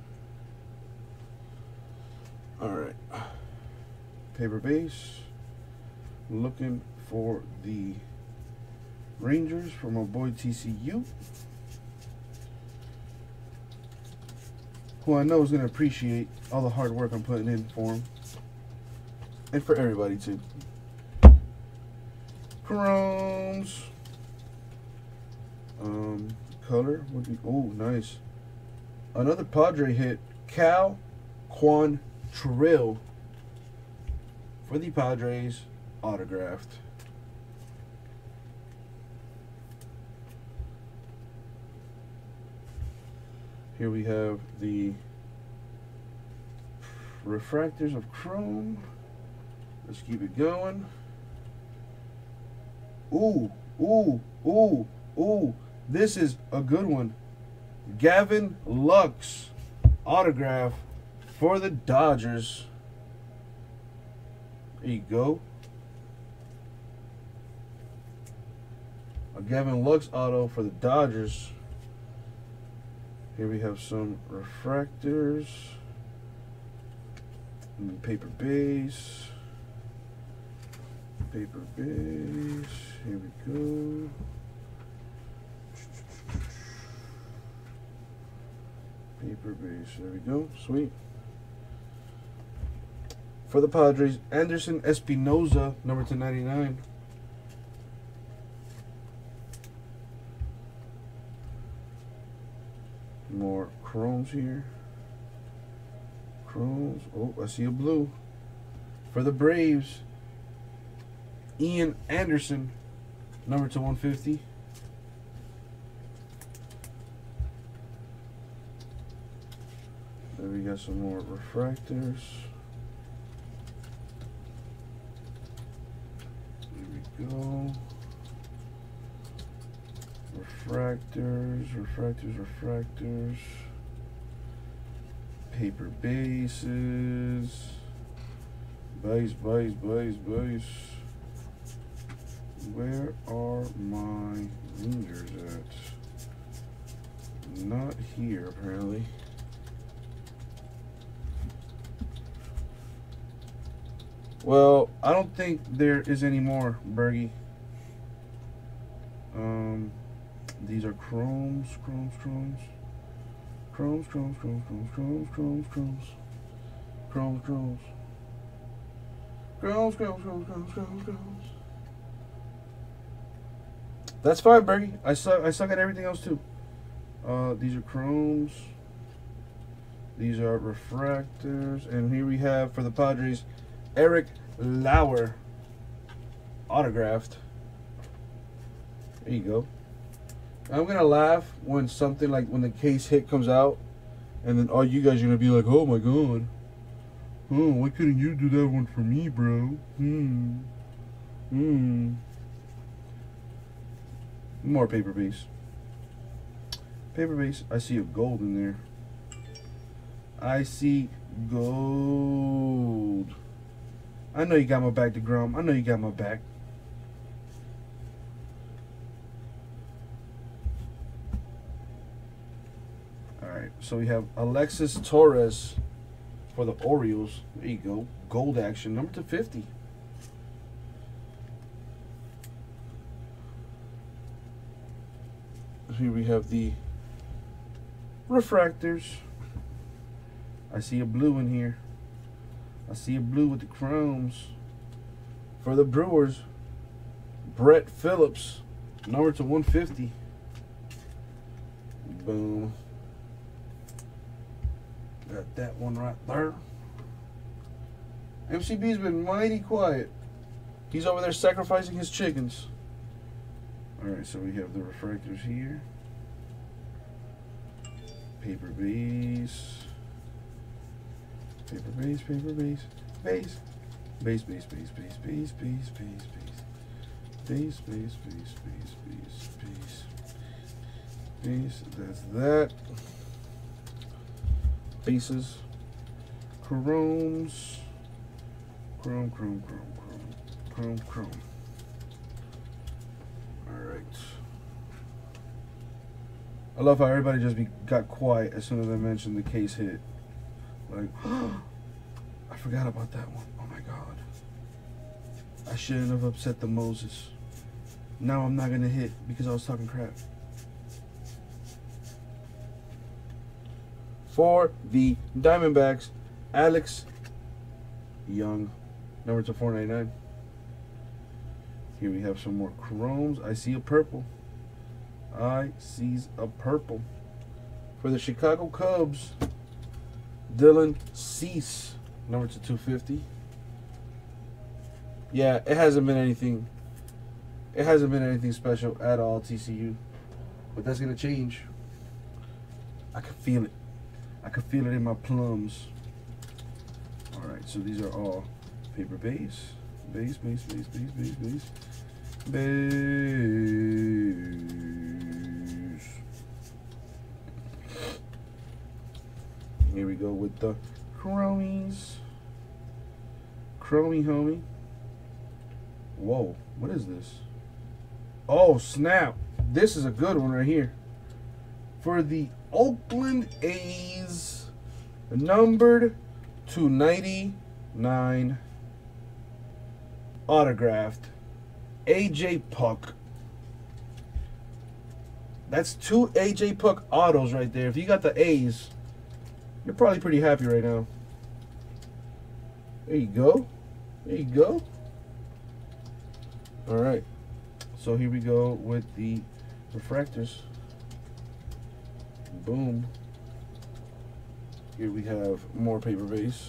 Speaker 1: All right. Paper base. Looking for the Rangers for my boy TCU, who I know is going to appreciate all the hard work I'm putting in for him. And for everybody, too. Chromes. Color would be, oh, nice. Another Padre hit, Cal Quantrill for the Padres, autographed. Here we have the refractors of chrome. Let's keep it going. Ooh, ooh, ooh, ooh. This is a good one. Gavin Lux autograph for the Dodgers. There you go. A Gavin Lux auto for the Dodgers. Here we have some refractors. And paper base. Paper base. Here we go. Paper base. There we go. Sweet. For the Padres, Anderson Espinoza, number 299. More chromes here. Chromes. Oh, I see a blue. For the Braves, Ian Anderson, number 2/150. There we got some more refractors. Here we go. Refractors. Paper bases. Base. Where are my Rangers at? Not here, apparently. Well, I don't think there is any more, Bergie. These are chromes. That's fine, Bergie. I suck at everything else too. These are chromes. These are refractors. And here we have for the Padres, Eric Lauer, autographed. There you go. I'm gonna laugh when something like when the case hit comes out, and then all you guys are gonna be like, "Oh my god, oh why couldn't you do that one for me, bro?" More paper base. Paper base. I see a gold in there. I see gold. I know you got my back, DeGrom. I know you got my back. Alright, so we have Alexis Torres for the Orioles. There you go. Gold action. Number 250. Here we have the refractors. I see a blue in here. I see a blue with the chromes. For the Brewers, Brett Phillips, number /150. Boom. Got that one right there. MCB's been mighty quiet. He's over there sacrificing his chickens. Alright, so we have the refractors here. Paper base. Paper base, paper base, base. Base, base, base, base, base, base, base, base. Base, base, base, base, base, base. Base, that's that. Bases. Chromes. Chrome, chrome, chrome, chrome. Chrome, chrome. Alright. I love how everybody just got quiet as soon as I mentioned the case hit. Like, I forgot about that one. Oh my god. I shouldn't have upset the Moses. Now I'm not going to hit because I was talking crap. For the Diamondbacks, Alex Young, number /499. Here we have some more chromes. I see a purple. I sees a purple. For the Chicago Cubs, Dylan Cease, number /250. Yeah, it hasn't been anything. It hasn't been anything special at all, TCU. But that's gonna change. I can feel it. I can feel it in my plums. All right, so these are all paper base, base, base, base, base, base, base, base. Here we go with the chromies. Chromie homie. Whoa, what is this? Oh, snap. This is a good one right here. For the Oakland A's, numbered /99, autographed, AJ Puk. That's 2 AJ Puk autos right there. If you got the A's, you're probably pretty happy right now. There you go. There you go. All right. So here we go with the refractors. Boom. Here we have more paper base.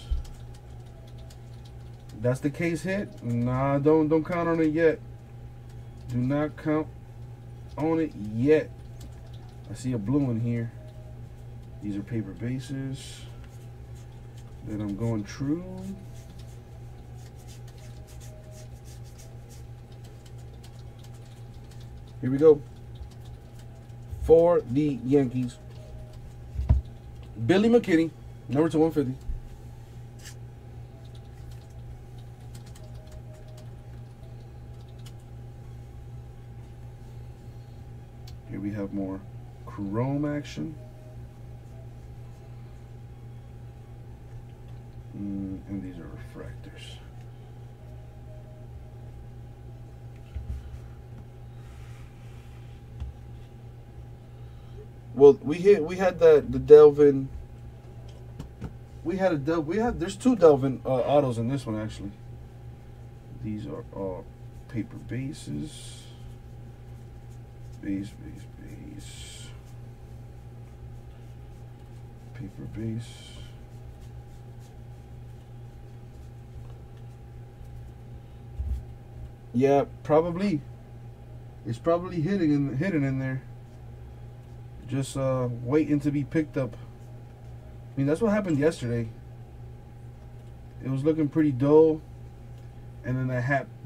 Speaker 1: That's the case hit. Nah, don't count on it yet. Do not count on it yet. I see a blue in here. These are paper bases. Then I'm going true. Here we go. For the Yankees, Billy McKinney, number /150. Here we have more chrome action. And these are refractors. Well, we had the Delvin. There's 2 Delvin autos in this one actually. These are all paper bases. Base, base, base. Paper base. Yeah, probably. It's probably hidden in there. just waiting to be picked up. I mean, that's what happened yesterday. It was looking pretty dull, and then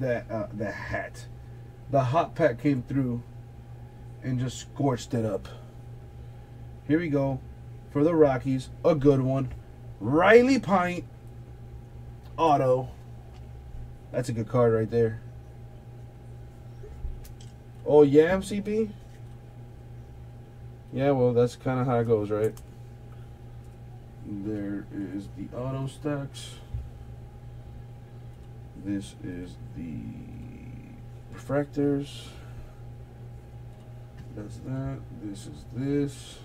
Speaker 1: the hot pack came through and just scorched it up. Here we go for the Rockies, a good one. Riley Pint auto. That's a good card right there. Oh yeah, MCB? Yeah, well, that's kind of how it goes, right? There is the auto stacks. This is the refractors. That's that. This is this.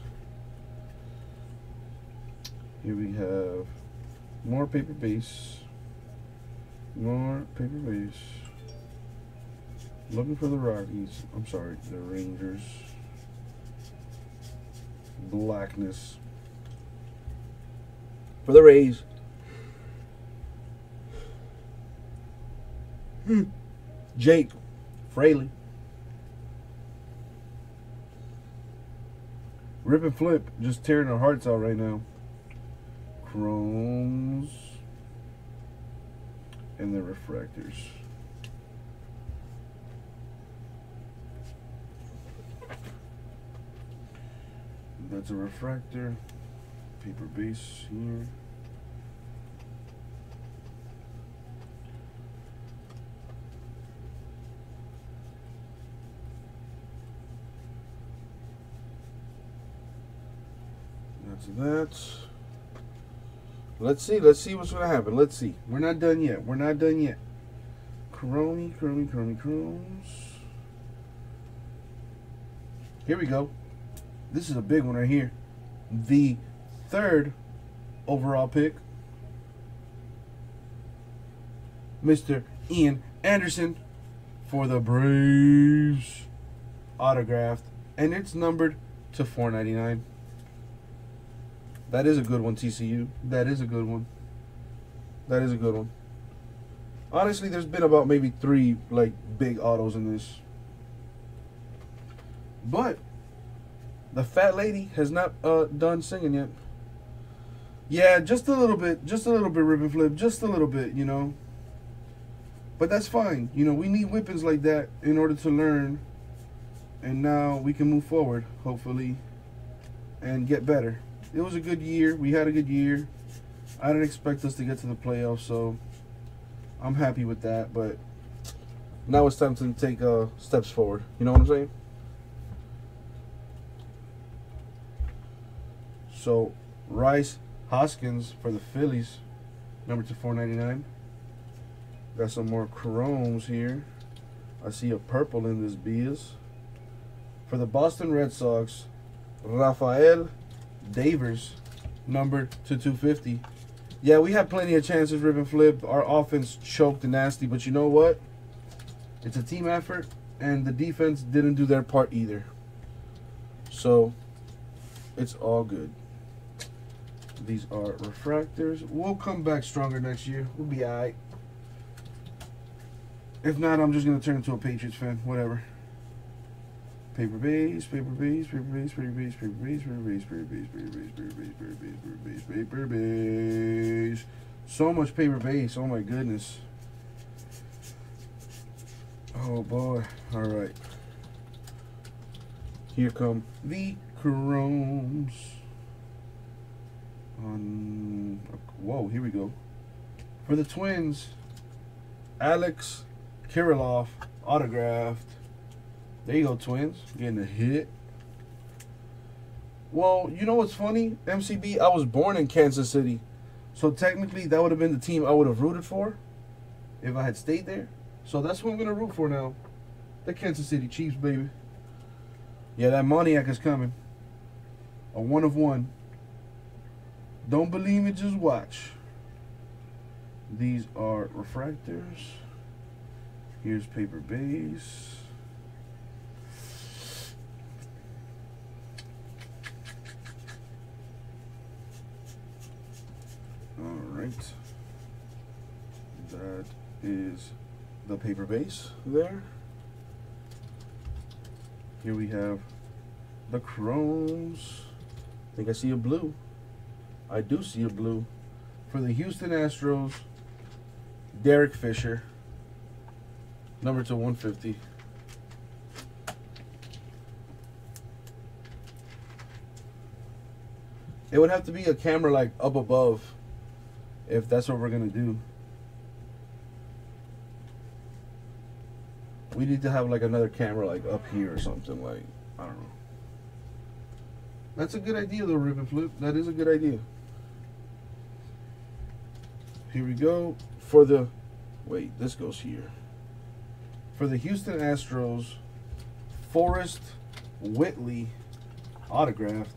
Speaker 1: Here we have more paper base. More paper base. Looking for the Rockies. I'm sorry, the Rangers. Blackness. For the Rays. Jake Fraley. Rip and Flip, just tearing our hearts out right now. Chromes and the refractors. That's a refractor. Paper base here. That's that. Let's see what's gonna happen. Let's see. We're not done yet. We're not done yet. Chromes. Here we go. This is a big one right here. The third overall pick, Mr. Ian Anderson for the Braves. Autographed. And it's numbered to 499. That is a good one, TCU. That is a good one. That is a good one. Honestly, there's been about maybe 3 like big autos in this. But the fat lady has not done singing yet. Yeah, just a little bit, Rip and Flip, just a little bit, you know. But that's fine. You know, we need whippings like that in order to learn. And now we can move forward, hopefully, and get better. It was a good year. We had a good year. I didn't expect us to get to the playoffs, so I'm happy with that. But now it's time to take steps forward. You know what I'm saying? So, Rice Hoskins for the Phillies, number to 499. Got some more chromes here. I see a purple in this Beers. For the Boston Red Sox, Rafael Devers, numbered to 250. Yeah, we had plenty of chances, Rip and Flip. Our offense choked and nasty, but you know what? It's a team effort, and the defense didn't do their part either. So, it's all good. These are refractors. We'll come back stronger next year. We'll be all right. If not, I'm just going to turn into a Patriots fan. Whatever. Paper base, paper base, paper base, paper base, paper base, paper base, paper base, paper base, paper base, paper base, paper base, paper base. So much paper base. Oh my goodness. Oh boy. All right. Here come the chromes. Whoa, here we go. For the Twins, Alex Kirilloff, autographed. There you go, Twins. Getting a hit. Well, you know what's funny? MCB, I was born in Kansas City. So technically, that would have been the team I would have rooted for if I had stayed there. So that's who I'm going to root for now. The Kansas City Chiefs, baby. Yeah, that Moniac is coming. A 1 of 1. Don't believe me, just watch. These are refractors. Here's paper base. Alright. That is the paper base there. Here we have the chromes. I think I see a blue. I do see a blue. For the Houston Astros, Derek Fisher. Number to 150. It would have to be a camera like up above if that's what we're going to do. We need to have like another camera like up here or something, like, I don't know. That's a good idea though, Rip and Flip. That is a good idea. Here we go for the, wait, this goes here. For the Houston Astros, Forrest Whitley autographed.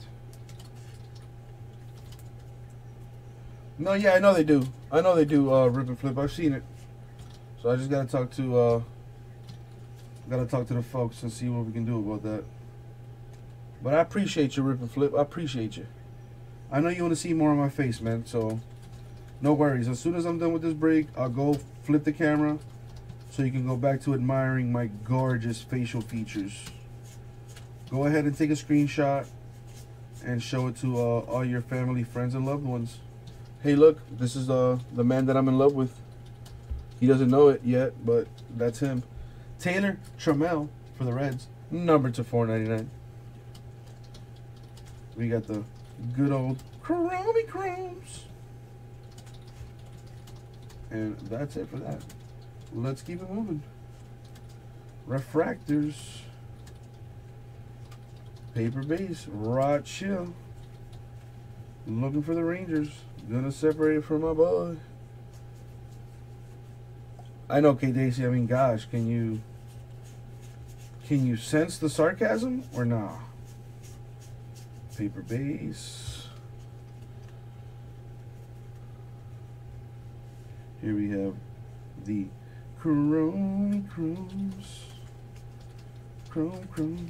Speaker 1: No, yeah, I know they do. I know they do, Rip and Flip. I've seen it. So I just gotta talk to the folks and see what we can do about that. But I appreciate you, Rip and Flip. I appreciate you. I know you want to see more of my face, man. So no worries. As soon as I'm done with this break, I'll go flip the camera so you can go back to admiring my gorgeous facial features. Go ahead and take a screenshot and show it to all your family, friends, and loved ones. Hey, look, this is the man that I'm in love with. He doesn't know it yet, but that's him. Taylor Trammell for the Reds, number to 499. We got the good old Chromey Chromes. And that's it for that. Let's keep it moving. Refractors. Paper base. Rod Chill. Looking for the Rangers. Gonna separate it from my boy. I know, K. Daisy. I mean, gosh, can you sense the sarcasm or nah? Paper base. Here we have the Chrome Chromes. Chrome.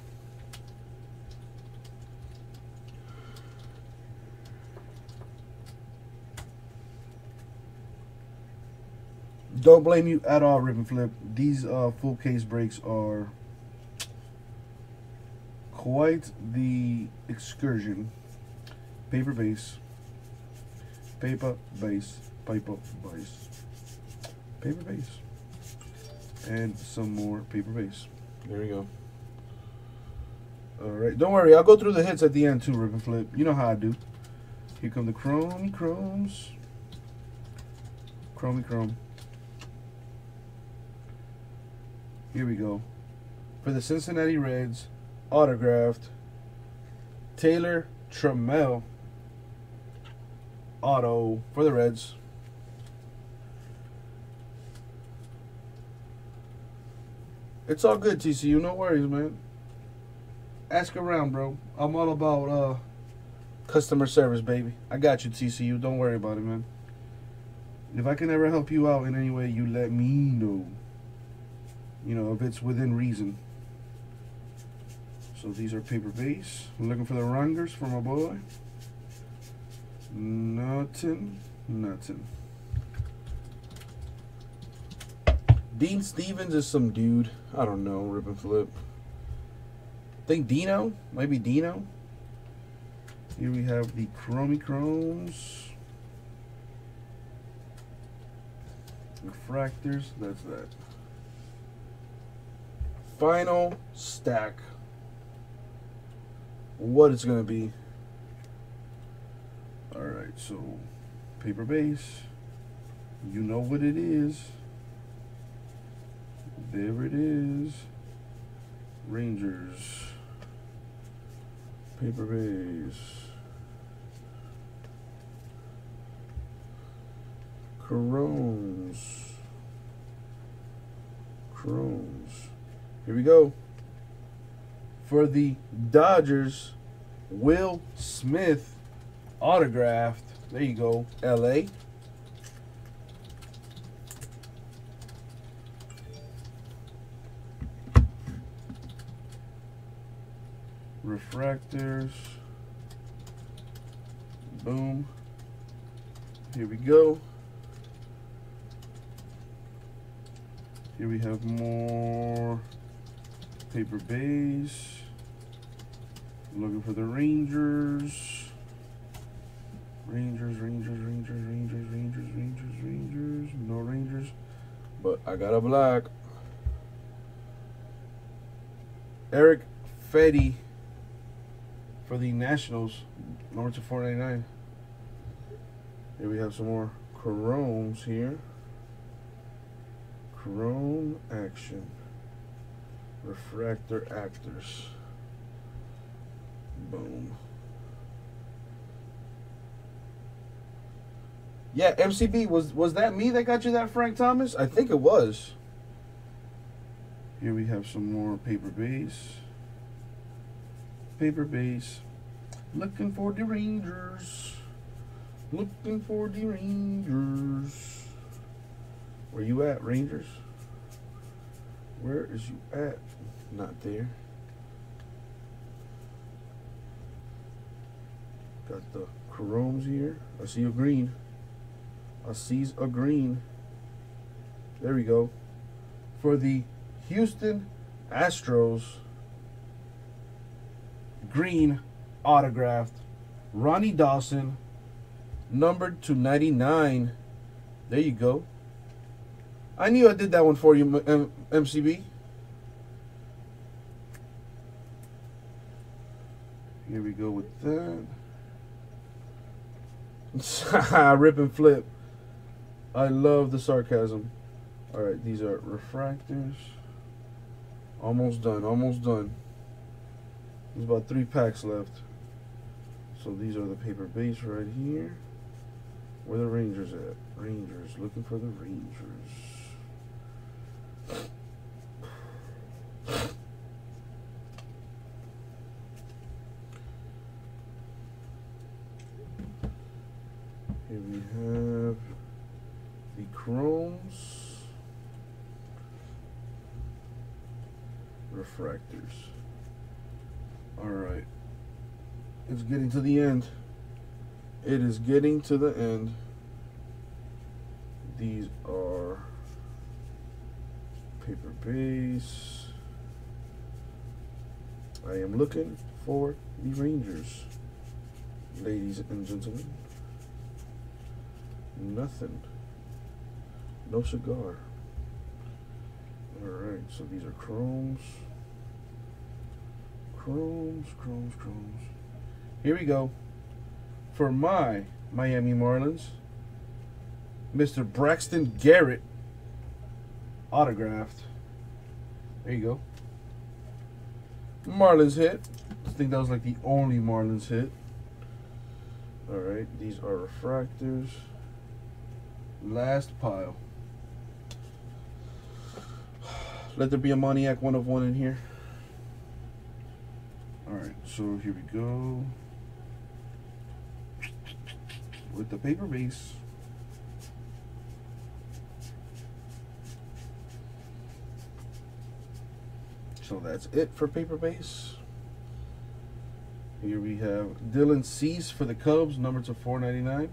Speaker 1: Don't blame you at all, Rip and Flip. These full case breaks are quite the excursion. Paper base. Paper base. Paper base. Paper base. And some more paper base. There we go. Alright, don't worry. I'll go through the hits at the end too, Rip and Flip. You know how I do. Here come the Chromey Chromes. Chromey Chrome. Here we go. For the Cincinnati Reds, autographed Taylor Trammell auto for the Reds. It's all good, TCU. No worries, man. Ask around, bro. I'm all about customer service, baby. I got you, TCU. Don't worry about it, man. If I can ever help you out in any way, you let me know. You know, if it's within reason. So these are paper base. I'm looking for the Rangers for my boy. Nothing. Dean Stevens is some dude. I don't know, Rip and Flip. I think Dino. Might be Dino. Here we have the Chromey Chromes. Refractors. That's that. Final stack. What it's going to be. Alright, so paper base. You know what it is. There it is. Rangers. Paper base. Chromes. Here we go. For the Dodgers, Will Smith autographed. There you go, LA. Refractors. Boom. Here we go. Here we have more paper base. Looking for the Rangers. Rangers. No Rangers. But I got a black. Eric Fetty for the Nationals. Number to 499. Here we have some more Chromes here. Chrome action. Refractor actors. Boom. Yeah, MCB, was that me that got you that Frank Thomas? I think it was. Here we have some more paper base. Paper base. Looking for the Rangers. Looking for the Rangers. Where you at, Rangers? Where is you at? Not there. Got the Chromes here. I see a green. I sees a green. There we go. For the Houston Astros, green autographed. Ronnie Dawson, numbered to 99. There you go. I knew I did that one for you, MCB. Here we go with that. Rip and flip. I love the sarcasm. Alright, these are refractors. Almost done, almost done. There's about 3 packs left. So these are the paper base right here. Where the Rangers at? Rangers, looking for the Rangers. Here we have the Chromes, refractors. All right, it's getting to the end. It is getting to the end. These are paper base. I am looking for the Rangers, ladies and gentlemen. Nothing. No cigar. Alright, so these are Chromes. Chromes. Here we go. For my Miami Marlins, Mr. Braxton Garrett, autographed. There you go. Marlins hit. I think that was like the only Marlins hit. Alright, these are refractors. Last pile. Let there be a Moniac 1 of 1 in here. Alright, so here we go. With the paper base. So that's it for paper base. Here we have Dylan Cease for the Cubs, number to 499.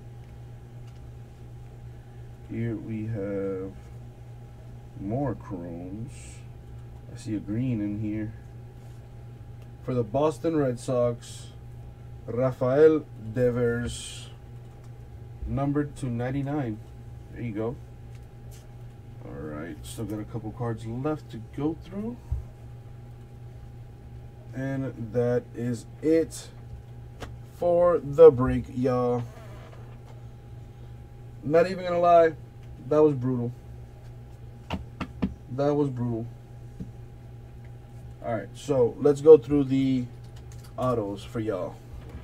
Speaker 1: Here we have more Chromes. I see a green in here. For the Boston Red Sox, Rafael Devers, numbered to 99. There you go. Alright, still got a couple cards left to go through. And that is it for the break, y'all. Not even gonna lie, that was brutal. That was brutal. Alright, so let's go through the autos for y'all.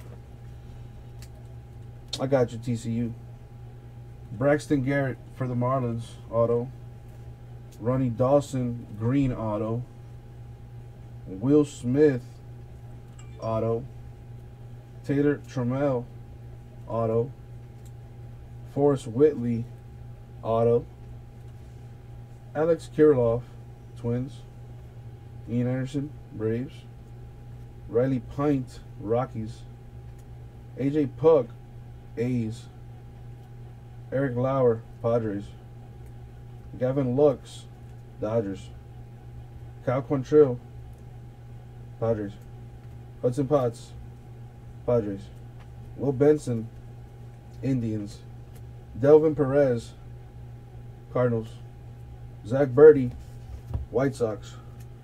Speaker 1: I got you, TCU. Braxton Garrett for the Marlins, auto. Ronnie Dawson, green auto. Will Smith, auto. Taylor Trammell, auto. Forrest Whitley, auto. Alex Kirilloff, Twins. Ian Anderson, Braves. Riley Pint, Rockies. AJ Puck, A's. Eric Lauer, Padres. Gavin Lux, Dodgers. Cal Quantrill, Padres. Hudson Potts, Padres. Will Benson, Indians. Delvin Perez, Cardinals. Zach Birdie, White Sox.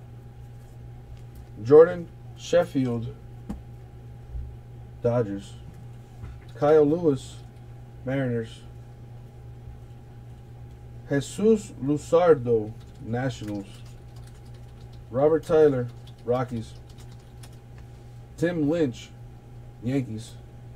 Speaker 1: Jordan Sheffield, Dodgers. Kyle Lewis, Mariners. Jesus Luzardo, Nationals. Robert Tyler, Rockies. Tim Lynch, Yankees.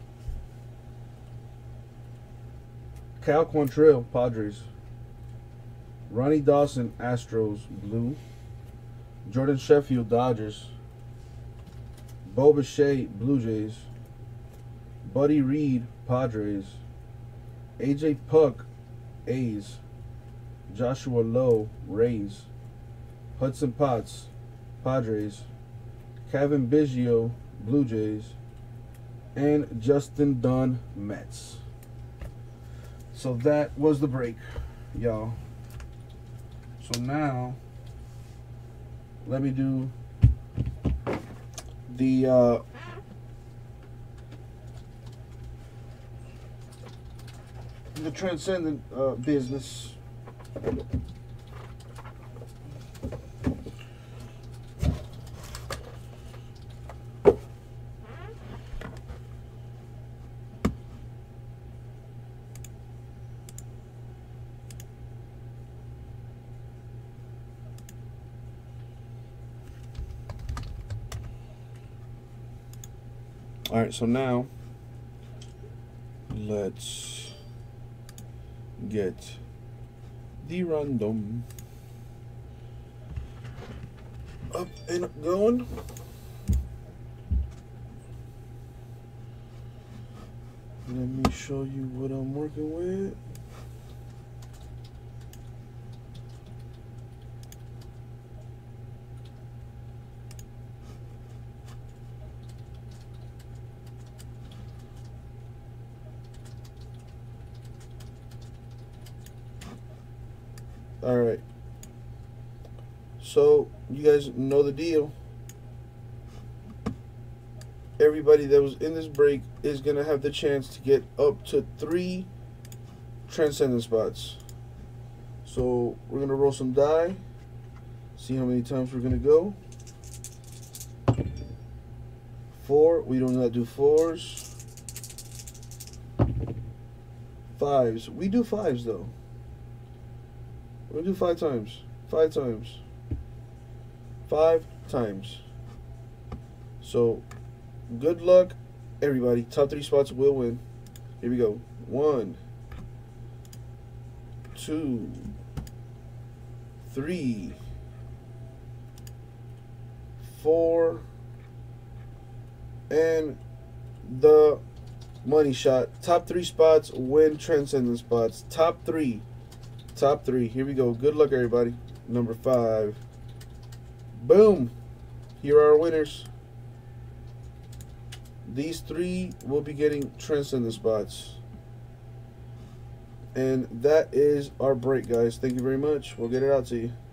Speaker 1: Cal Quantrill, Padres. Ronnie Dawson, Astros, blue. Jordan Sheffield, Dodgers. Bo Bichette, Blue Jays. Buddy Reed, Padres. AJ Puck, A's. Joshua Lowe, Rays. Hudson Potts, Padres. Kevin Biggio, Blue Jays. And Justin Dunn, Mets. So that was the break, y'all. So now, let me do the transcendent business. All right, so now let's get the random up and going. Let me show you what I'm working with. All right. So you guys know the deal. Everybody that was in this break is gonna have the chance to get up to 3 transcendent spots. So we're gonna roll some die, see how many times we're gonna go. 4, we do not do 4s. 5s, we do 5s though. We're gonna do 5 times. 5 times. 5 times. So, good luck, everybody. Top 3 spots will win. Here we go. 1, 2, 3, 4, and the money shot. Top 3 spots win transcendent spots. Top 3. Top 3. Here we go. Good luck, everybody. Number 5. Boom. Here are our winners. These 3 will be getting transcendent spots. And that is our break, guys. Thank you very much. We'll get it out to you.